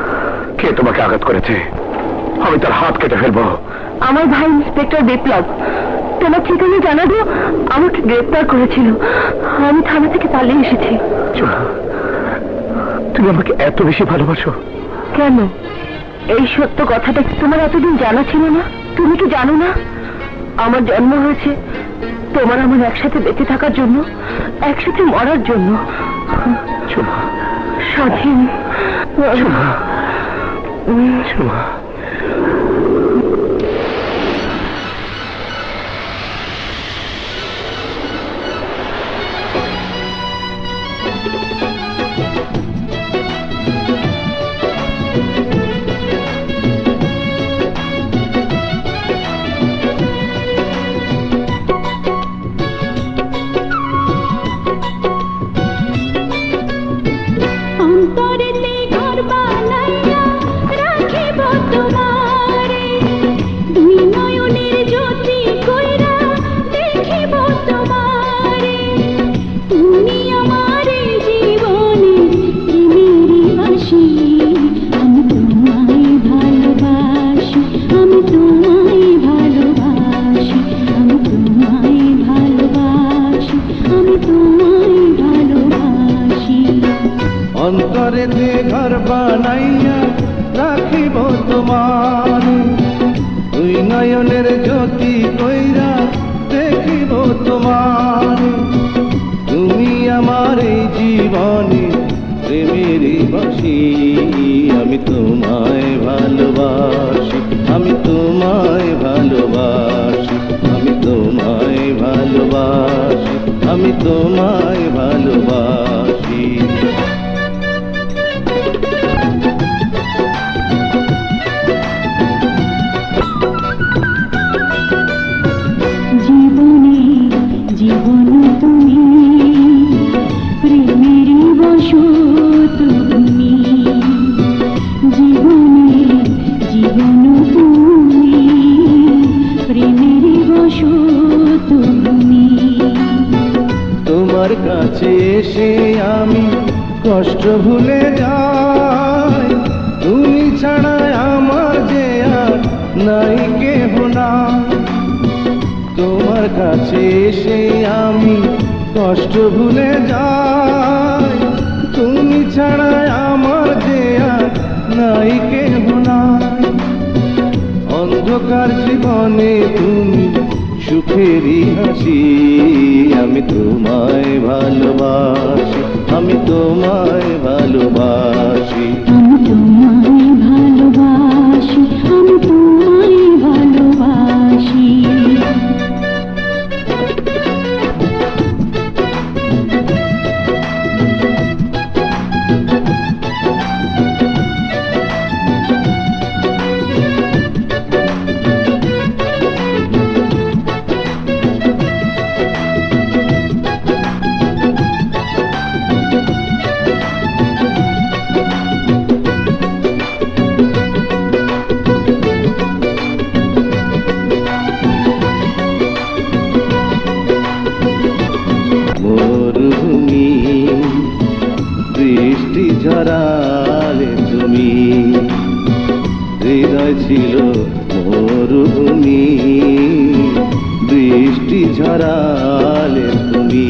কে তোমাকে আঘাত করেছে? আমি তার হাত কেটে ফেলবো। আমার ভাই ইন্সপেক্টর বিপ্লব তোমার ঠিকানা জানাবো আমাকে গ্রেপ্তার করেছিল। আমি থানা থেকে পালিয়ে এসেছি। তুমি আমাকে এত বেশি ভালোবাসো? কেন, এই সত্য কথাটা তোমার এতদিন জানা ছিল না? তুমি কি জানো না আমার জন্ম হয়েছে তোমার আমার একসাথে বেঁচে থাকার জন্য, একসাথে মরার জন্য। স্বাধীন অন্তরেতে ঘর বানাইয়া রাখিব অন্তরেতে ঘর বানাইয়া রাখিব তোমার দুই নয়নের জ্যোতি কইরা দেখিব তোমার তুমি আমার এই জীবনে প্রেমেরই বাসি আমি তোমায় ভালোবাসি আমি তোমায় ভালোবাসি আমি তোমায় ভালোবাসি আমি তোমায় ভালোবাসি জীবনে জীবন তুমি প্রেমেরই বসো তুমি জীবনে জীবন তুমি প্রেমেরই বসো তুমি তোমার কাছে এসে আমি কষ্ট ভুলে যাই তুমি ছাড়া আমার যে আর নাই কেহ নাই তোমার কাছে এসে আমি কষ্ট ভুলে যাই তুমি ছাড়া আমার যে আর নাই কেহ নাই অন্ধকার জীবনে তুমি সুখেরই হাসি আমি তোমায় ভালোবাসি আমি তোমায় ভালোবাসি আমি তোমায় ভালোবাসি আমি তোমায় ভালোবাসি মরুভূমি বৃষ্টি ঝরালে তুমি হৃদয় ছিল মরুভূমি বৃষ্টি ঝরালে তুমি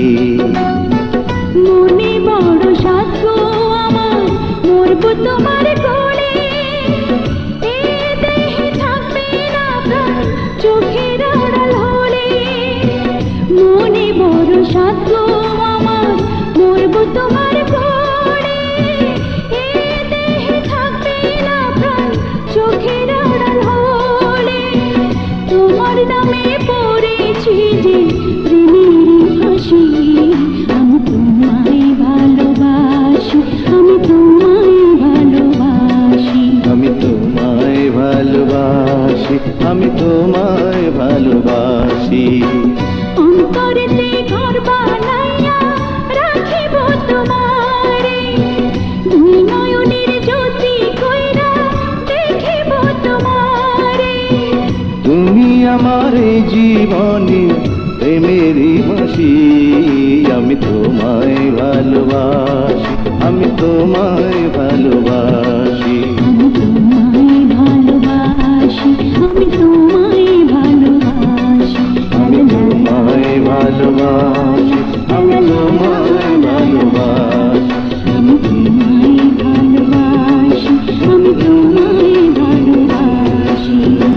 মনে বড় সাধ্য আমার মরব তোমার কোলে এ দেহে থাকবে না প্রাণ চোখের আড়াল হলে মনে বড় সাধ্য আমার মরব তোমার কোলে এ দেহে থাকবে না প্রাণ চোখের আড়াল হলে তোমার নামে পড়েছি যে প্রেমেরই ফাঁসি আমি তোমায় ভালোবাসি আমি তোমায় ভালোবাসি আমি তোমায় ভালোবাসি আমি তোমায় ভালোবাসি অন্তরেতে ঘর বানাইয়া রাখিব তোমারে দুই নয়নের জ্যোতি কইরা দেখিব তোমারে তুমি আমার এই জীবনে প্রেমেরই বাসি আমি তোমায় ভালোবাসি আমি তোমায় ভালোবাসি আমি তোমায় ভালোবাসি আমি তোমায় ভালোবাসি আমি তোমায় ভালোবাসি আমি তোমায় ভালোবাসি আমি তোমায় ভালোবাসি আমি তোমায় ভালোবাসি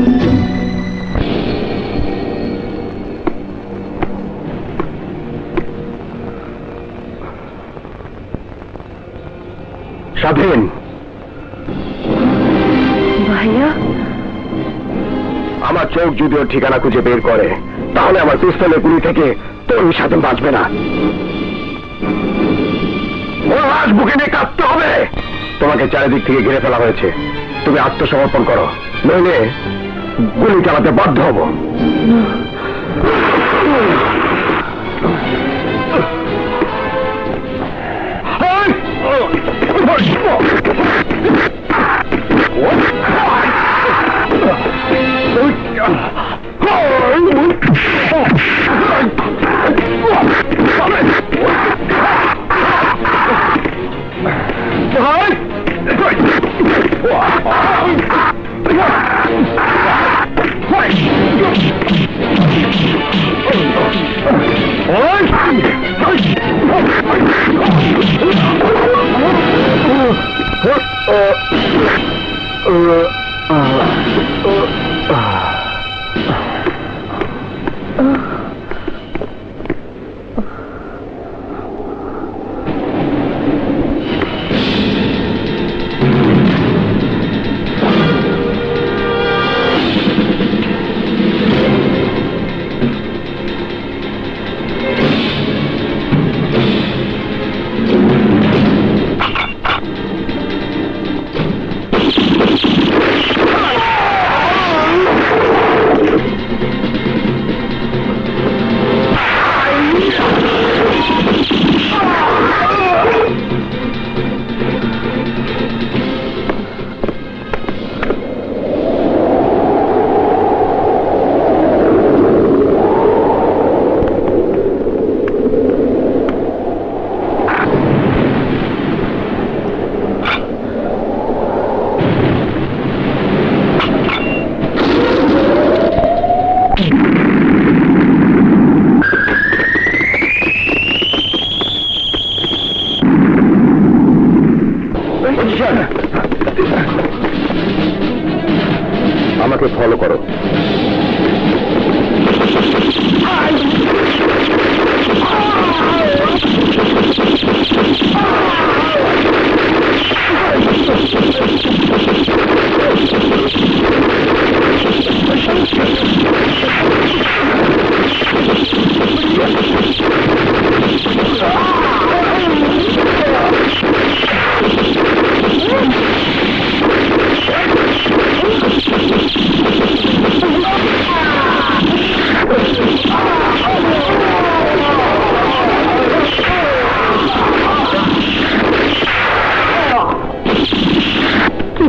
স্বাধীন ভাইয়া আমার চোখ যদি ওর ঠিকানা খুঁজে বের করে তাহলে আমার পিস্তলের গুলি থেকে তোর স্বাধীন বাঁচবে না ও লাশ বুকে নিয়ে কাঁদতে হবে তোমাকে চারিদিক থেকে ঘিরে ফেলা হয়েছে তুমি আত্মসমর্পণ করো নইলে গুলি চালাতে বাধ্য হব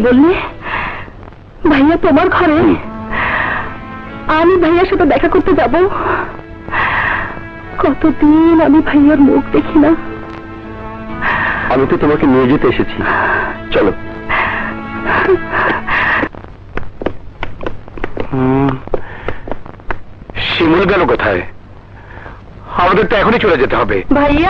বললে ভাইয়া তোমার ঘরে? আমি ভাইয়ার সাথে দেখা করতে যাব। কতদিন আমি ভাইয়ার মুখ দেখি না। আমি তো তোমাকে নিয়ে যেতে এসেছি, চলো। শিমুল গেল কোথায়? আমাদের তো এখনই চলে যেতে হবে। ভাইয়া,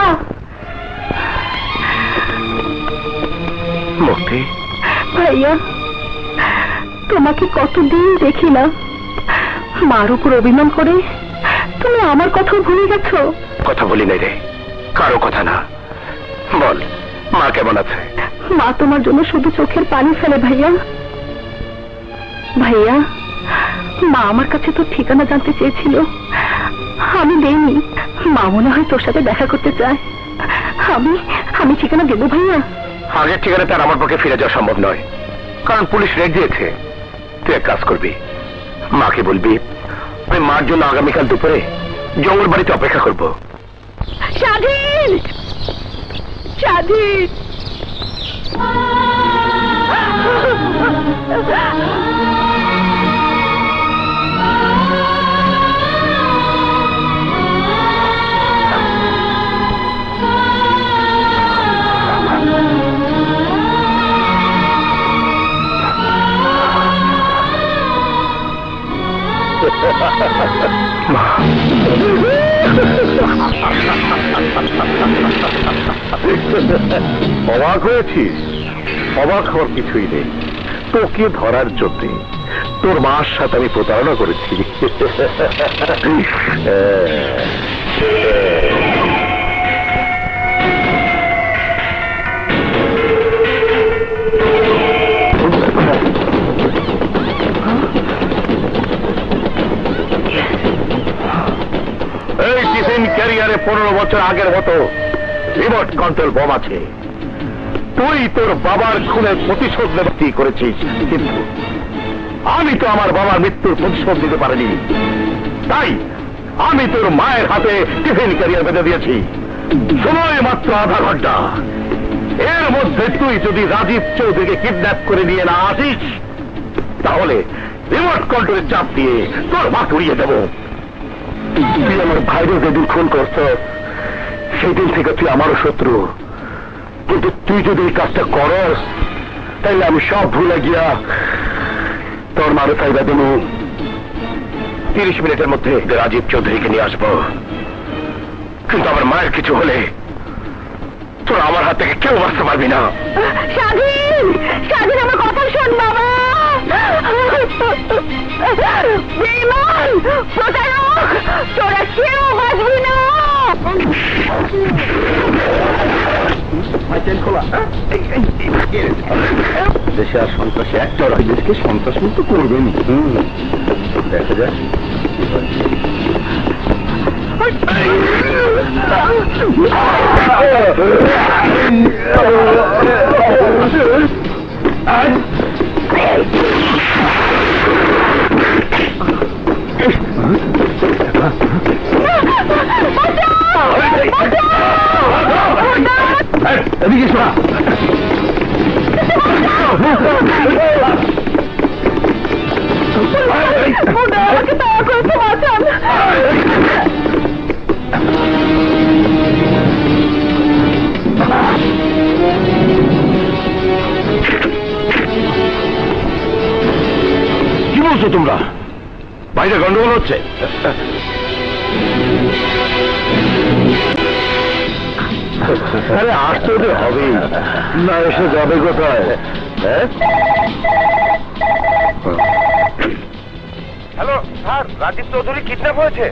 মুক্তি, ভাইয়া তোমাকে কতদিন দেখি না। মার উপর অভিমান করে তুমি আমার কথা ভুলে গেছো। কথা বলি নাই রে, কারো কথা না। বল, মা কেমন আছে? মা তোমার জন্য শুধু চোখের পানি ফেলে ভাইয়া। ভাইয়া, মা আমার কাছে তোর ঠিকানা জানতে চেয়েছিল, আমি দেইনি। মা মনে হয় তোর সাথে দেখা করতে চায়। আমি ঠিকানা দেবো ভাইয়া? আগের ঠিকানা তার আমার পক্ষে ফিরে যাওয়া সম্ভব নয়, কারণ পুলিশ রেড দিয়েছে। তুই এক কাজ করবি, মাকে বলবি আমি মার জন্য আগামীকাল দুপুরে জঙ্গল বাড়িতে অপেক্ষা করব। স্বাধীন, স্বাধীন। অবাক হয়েছিস? অবাক হওয়ার কিছুই নেই। তোকে ধরার জন্য তোর মার সাথে আমি প্রতারণা করেছি। এই টিফিন ক্যারিয়ারে 15 বছর আগের মতো রিমোট কন্ট্রোল বম আছে। তুই তোর বাবার খুনের প্রতিশোধ নেবার করেছিস, কিন্তু আমি তো আমার বাবার মৃত্যুর প্রতিশোধ দিতে পারিনি। তাই আমি তোর মায়ের হাতে টিফিন ক্যারিয়ার বেঁধে দিয়েছি। সময় মাত্র আধা ঘন্টা। এর মধ্যে তুই যদি রাজীব চৌধুরীকে কিডন্যাপ করে নিয়ে না আসিস, তাহলে রিমোট কন্ট্রোলের চাপ দিয়ে তোর মাকে উড়িয়ে দেব। তুই আমার ভাইরে যেদিন খুন করছ, সেই দিন থেকে তুই আমারও শত্রু। কিন্তু তুই যদি এই কাজটা করস, তাইলে আমি সব ভুলে গিয়া তোর মারো চাইবা দেব। 30 মিনিটের মধ্যে রাজীব চৌধুরীকে নিয়ে আসবো। কিন্তু আমার মায়ের কিছু হলে তোর আমার হাত থেকে কেউ বাঁচতে পারবি না। স্বাধীন, স্বাধীন আমার কথা শোন বাবা। বেঈমান, প্রতারক, তোরা কেউ বাঁচবি না। দেশে আর সন্ত্রাসী একটা দেশকে সন্ত্রাস মুক্ত করবেন। দেখা যাক। এদিকে শোনা। আমাকে দয়া করে বাঁচান। কি বলছো তোমরা? বাইরে গন্ডগোল হচ্ছে। আরে আসতে তো হবেই, না এসে যাবে কোথায়? Hello sir, Rajib Chowdhury kidnap হয়েছে।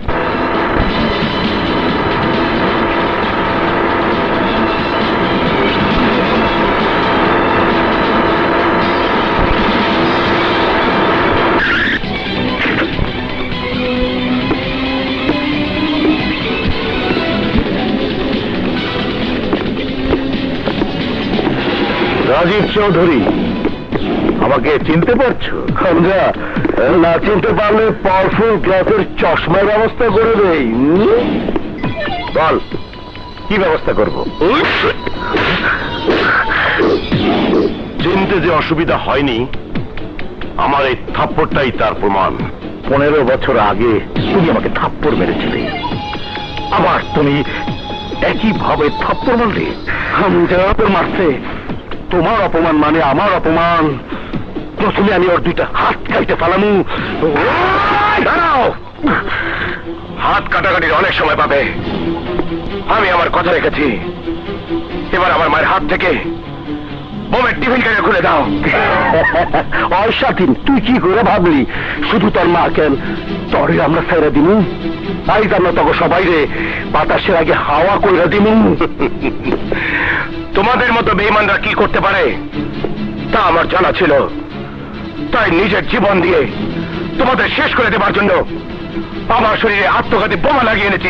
রাজীব চৌধুরী, আমাকে চিনতে পারছো? আমরা না চিনতে পারলে পাওয়ারফুল গ্লাসের চশমার ব্যবস্থা করে দেই। বল, কি ব্যবস্থা করব? চিনতে যে অসুবিধা হয়নি, আমার এই থাপ্পড়টাই তার প্রমাণ। 15 বছর আগে তুমি আমাকে থাপ্পড় মেরেছিলে, আবার তুমি একইভাবে থাপ্পড় মারলে। আমি যারা মারছে, তোমার অপমান মানে আমার অপমান। প্রথমে আমি ওর 2টা হাত কাটতে পালামু। দাঁড়াও, হাত কাটাকাটির অনেক সময় পাবে। আমি আমার কথা রেখেছি। এবার আমার মায়ের হাত থেকে বোমের টিফিন কেন খুলে দাও। অস্বাধীন তুই কি করে ভাবলি শুধু তোর মা কেন, তরে আমরা ছেড়ে দিমু? তাই আমরা তখন সবাই রে বাতাসের আগে হাওয়া কইরা দিমু। তোমাদের মতো বেঈমানরা কি করতে পারে তা আমার জানা ছিল, তাই নিজের জীবন দিয়ে তোমাদের শেষ করে দেবার জন্য আমার শরীরে আত্মঘাতী বোমা লাগিয়ে এনেছি।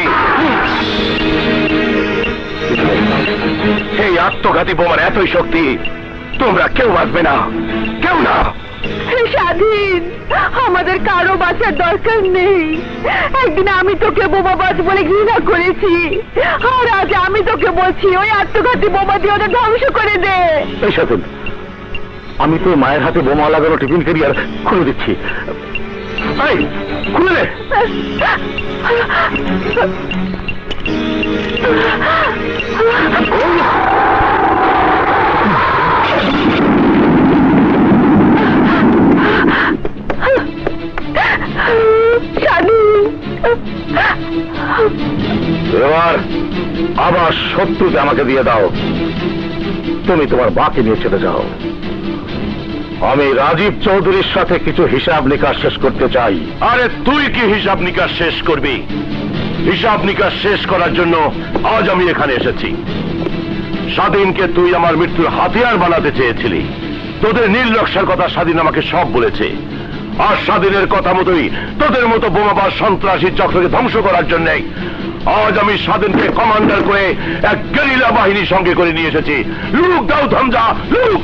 এই আত্মঘাতী বোমার এতই শক্তি, তোমরা কেউ বাঁচবে না, কেউ না। স্বাধীন, আমাদের কারো বাঁচার দরকার নেই। একদিন আমি তোকে বোমাবাজ বলে ঘৃণা করেছি, আর আজ আমি তোকে বলছি ওই আত্মঘাতী বোমা দিয়ে ওদের ধ্বংস করে দে। এই স্বাধীন, আমি তো মায়ের হাতে বোমা লাগানো টিফিন ক্যারিয়ার খুলে দিচ্ছি। এই, খুলে দে। এবার আবার শত্রুকে আমাকে দিয়ে দাও। তুমি তোমার বাকি নিয়ে চলে যাও। আমি রাজীব চৌধুরীর সাথে কিছু হিসাব নিকাশ শেষ করতে চাই। আরে তুই কি হিসাব নিকাশ শেষ করবি? হিসাব নিকাশ শেষ করার জন্য আজ আমি এখানে এসেছি। স্বাধীনকে তুই আমার মৃত্যুর হাতিয়ার বানাতে চেয়েছিলি। তোদের নির্লক্ষার কথা স্বাধীন আমাকে সব বলেছে, আর স্বাধীনের কথা মতোই তোদের মতো বোমাবাজ সন্ত্রাসী চক্রকে ধ্বংস করার জন্য আজ আমি স্বাধীনকে কমান্ডার করে এক গেরিলা বাহিনীর সঙ্গে করে নিয়ে এসেছি। লুক দাও ধামজা, লুক।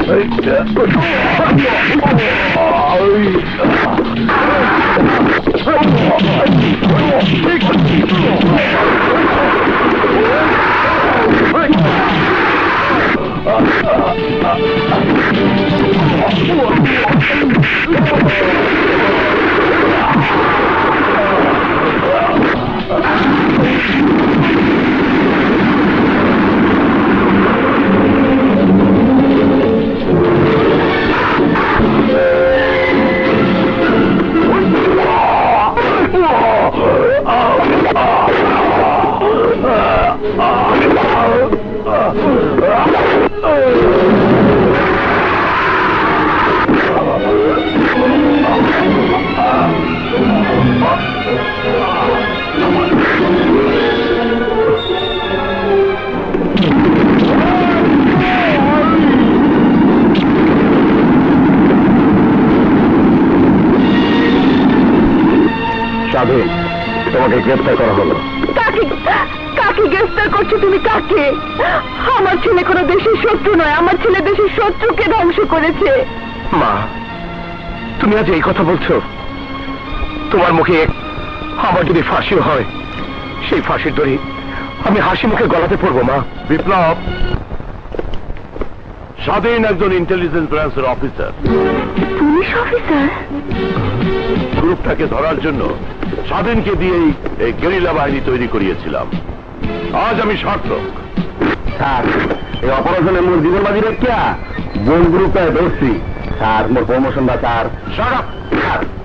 স্বাধীন, তোমাকে গ্রেফতার করা হলো। কাকে কাকে গ্রেফতার করছো তুমি? কাকে? আমার ছেলে কোনো দেশের শত্রু নয়, আমার ছেলে দেশের শত্রুকে ধ্বংস করেছে। মা, তুমি আজ এই কথা বলছো? তোমার মুখে আমার যদি ফাঁসিও হয়, সেই ফাঁসির দড়ি আমি হাসি মুখে গলাতে পড়বো। মা, বিপ্লব স্বাধীন একজন ইন্টেলিজেন্স ব্রাঞ্চের অফিসার। Police officer? গ্রুপটাকে ধরার জন্য স্বাধীনকে দিয়েই এই গেরিলা বাহিনী তৈরি করিয়েছিলাম। আজ আমি সার্থক। স্যার, এই অপারেশনে মোর জীবন বাজি রেখা বোন গ্রুপটায় ধরছি। স্যার, মোর প্রমোশন বা স্যার। Shut up. স্যার,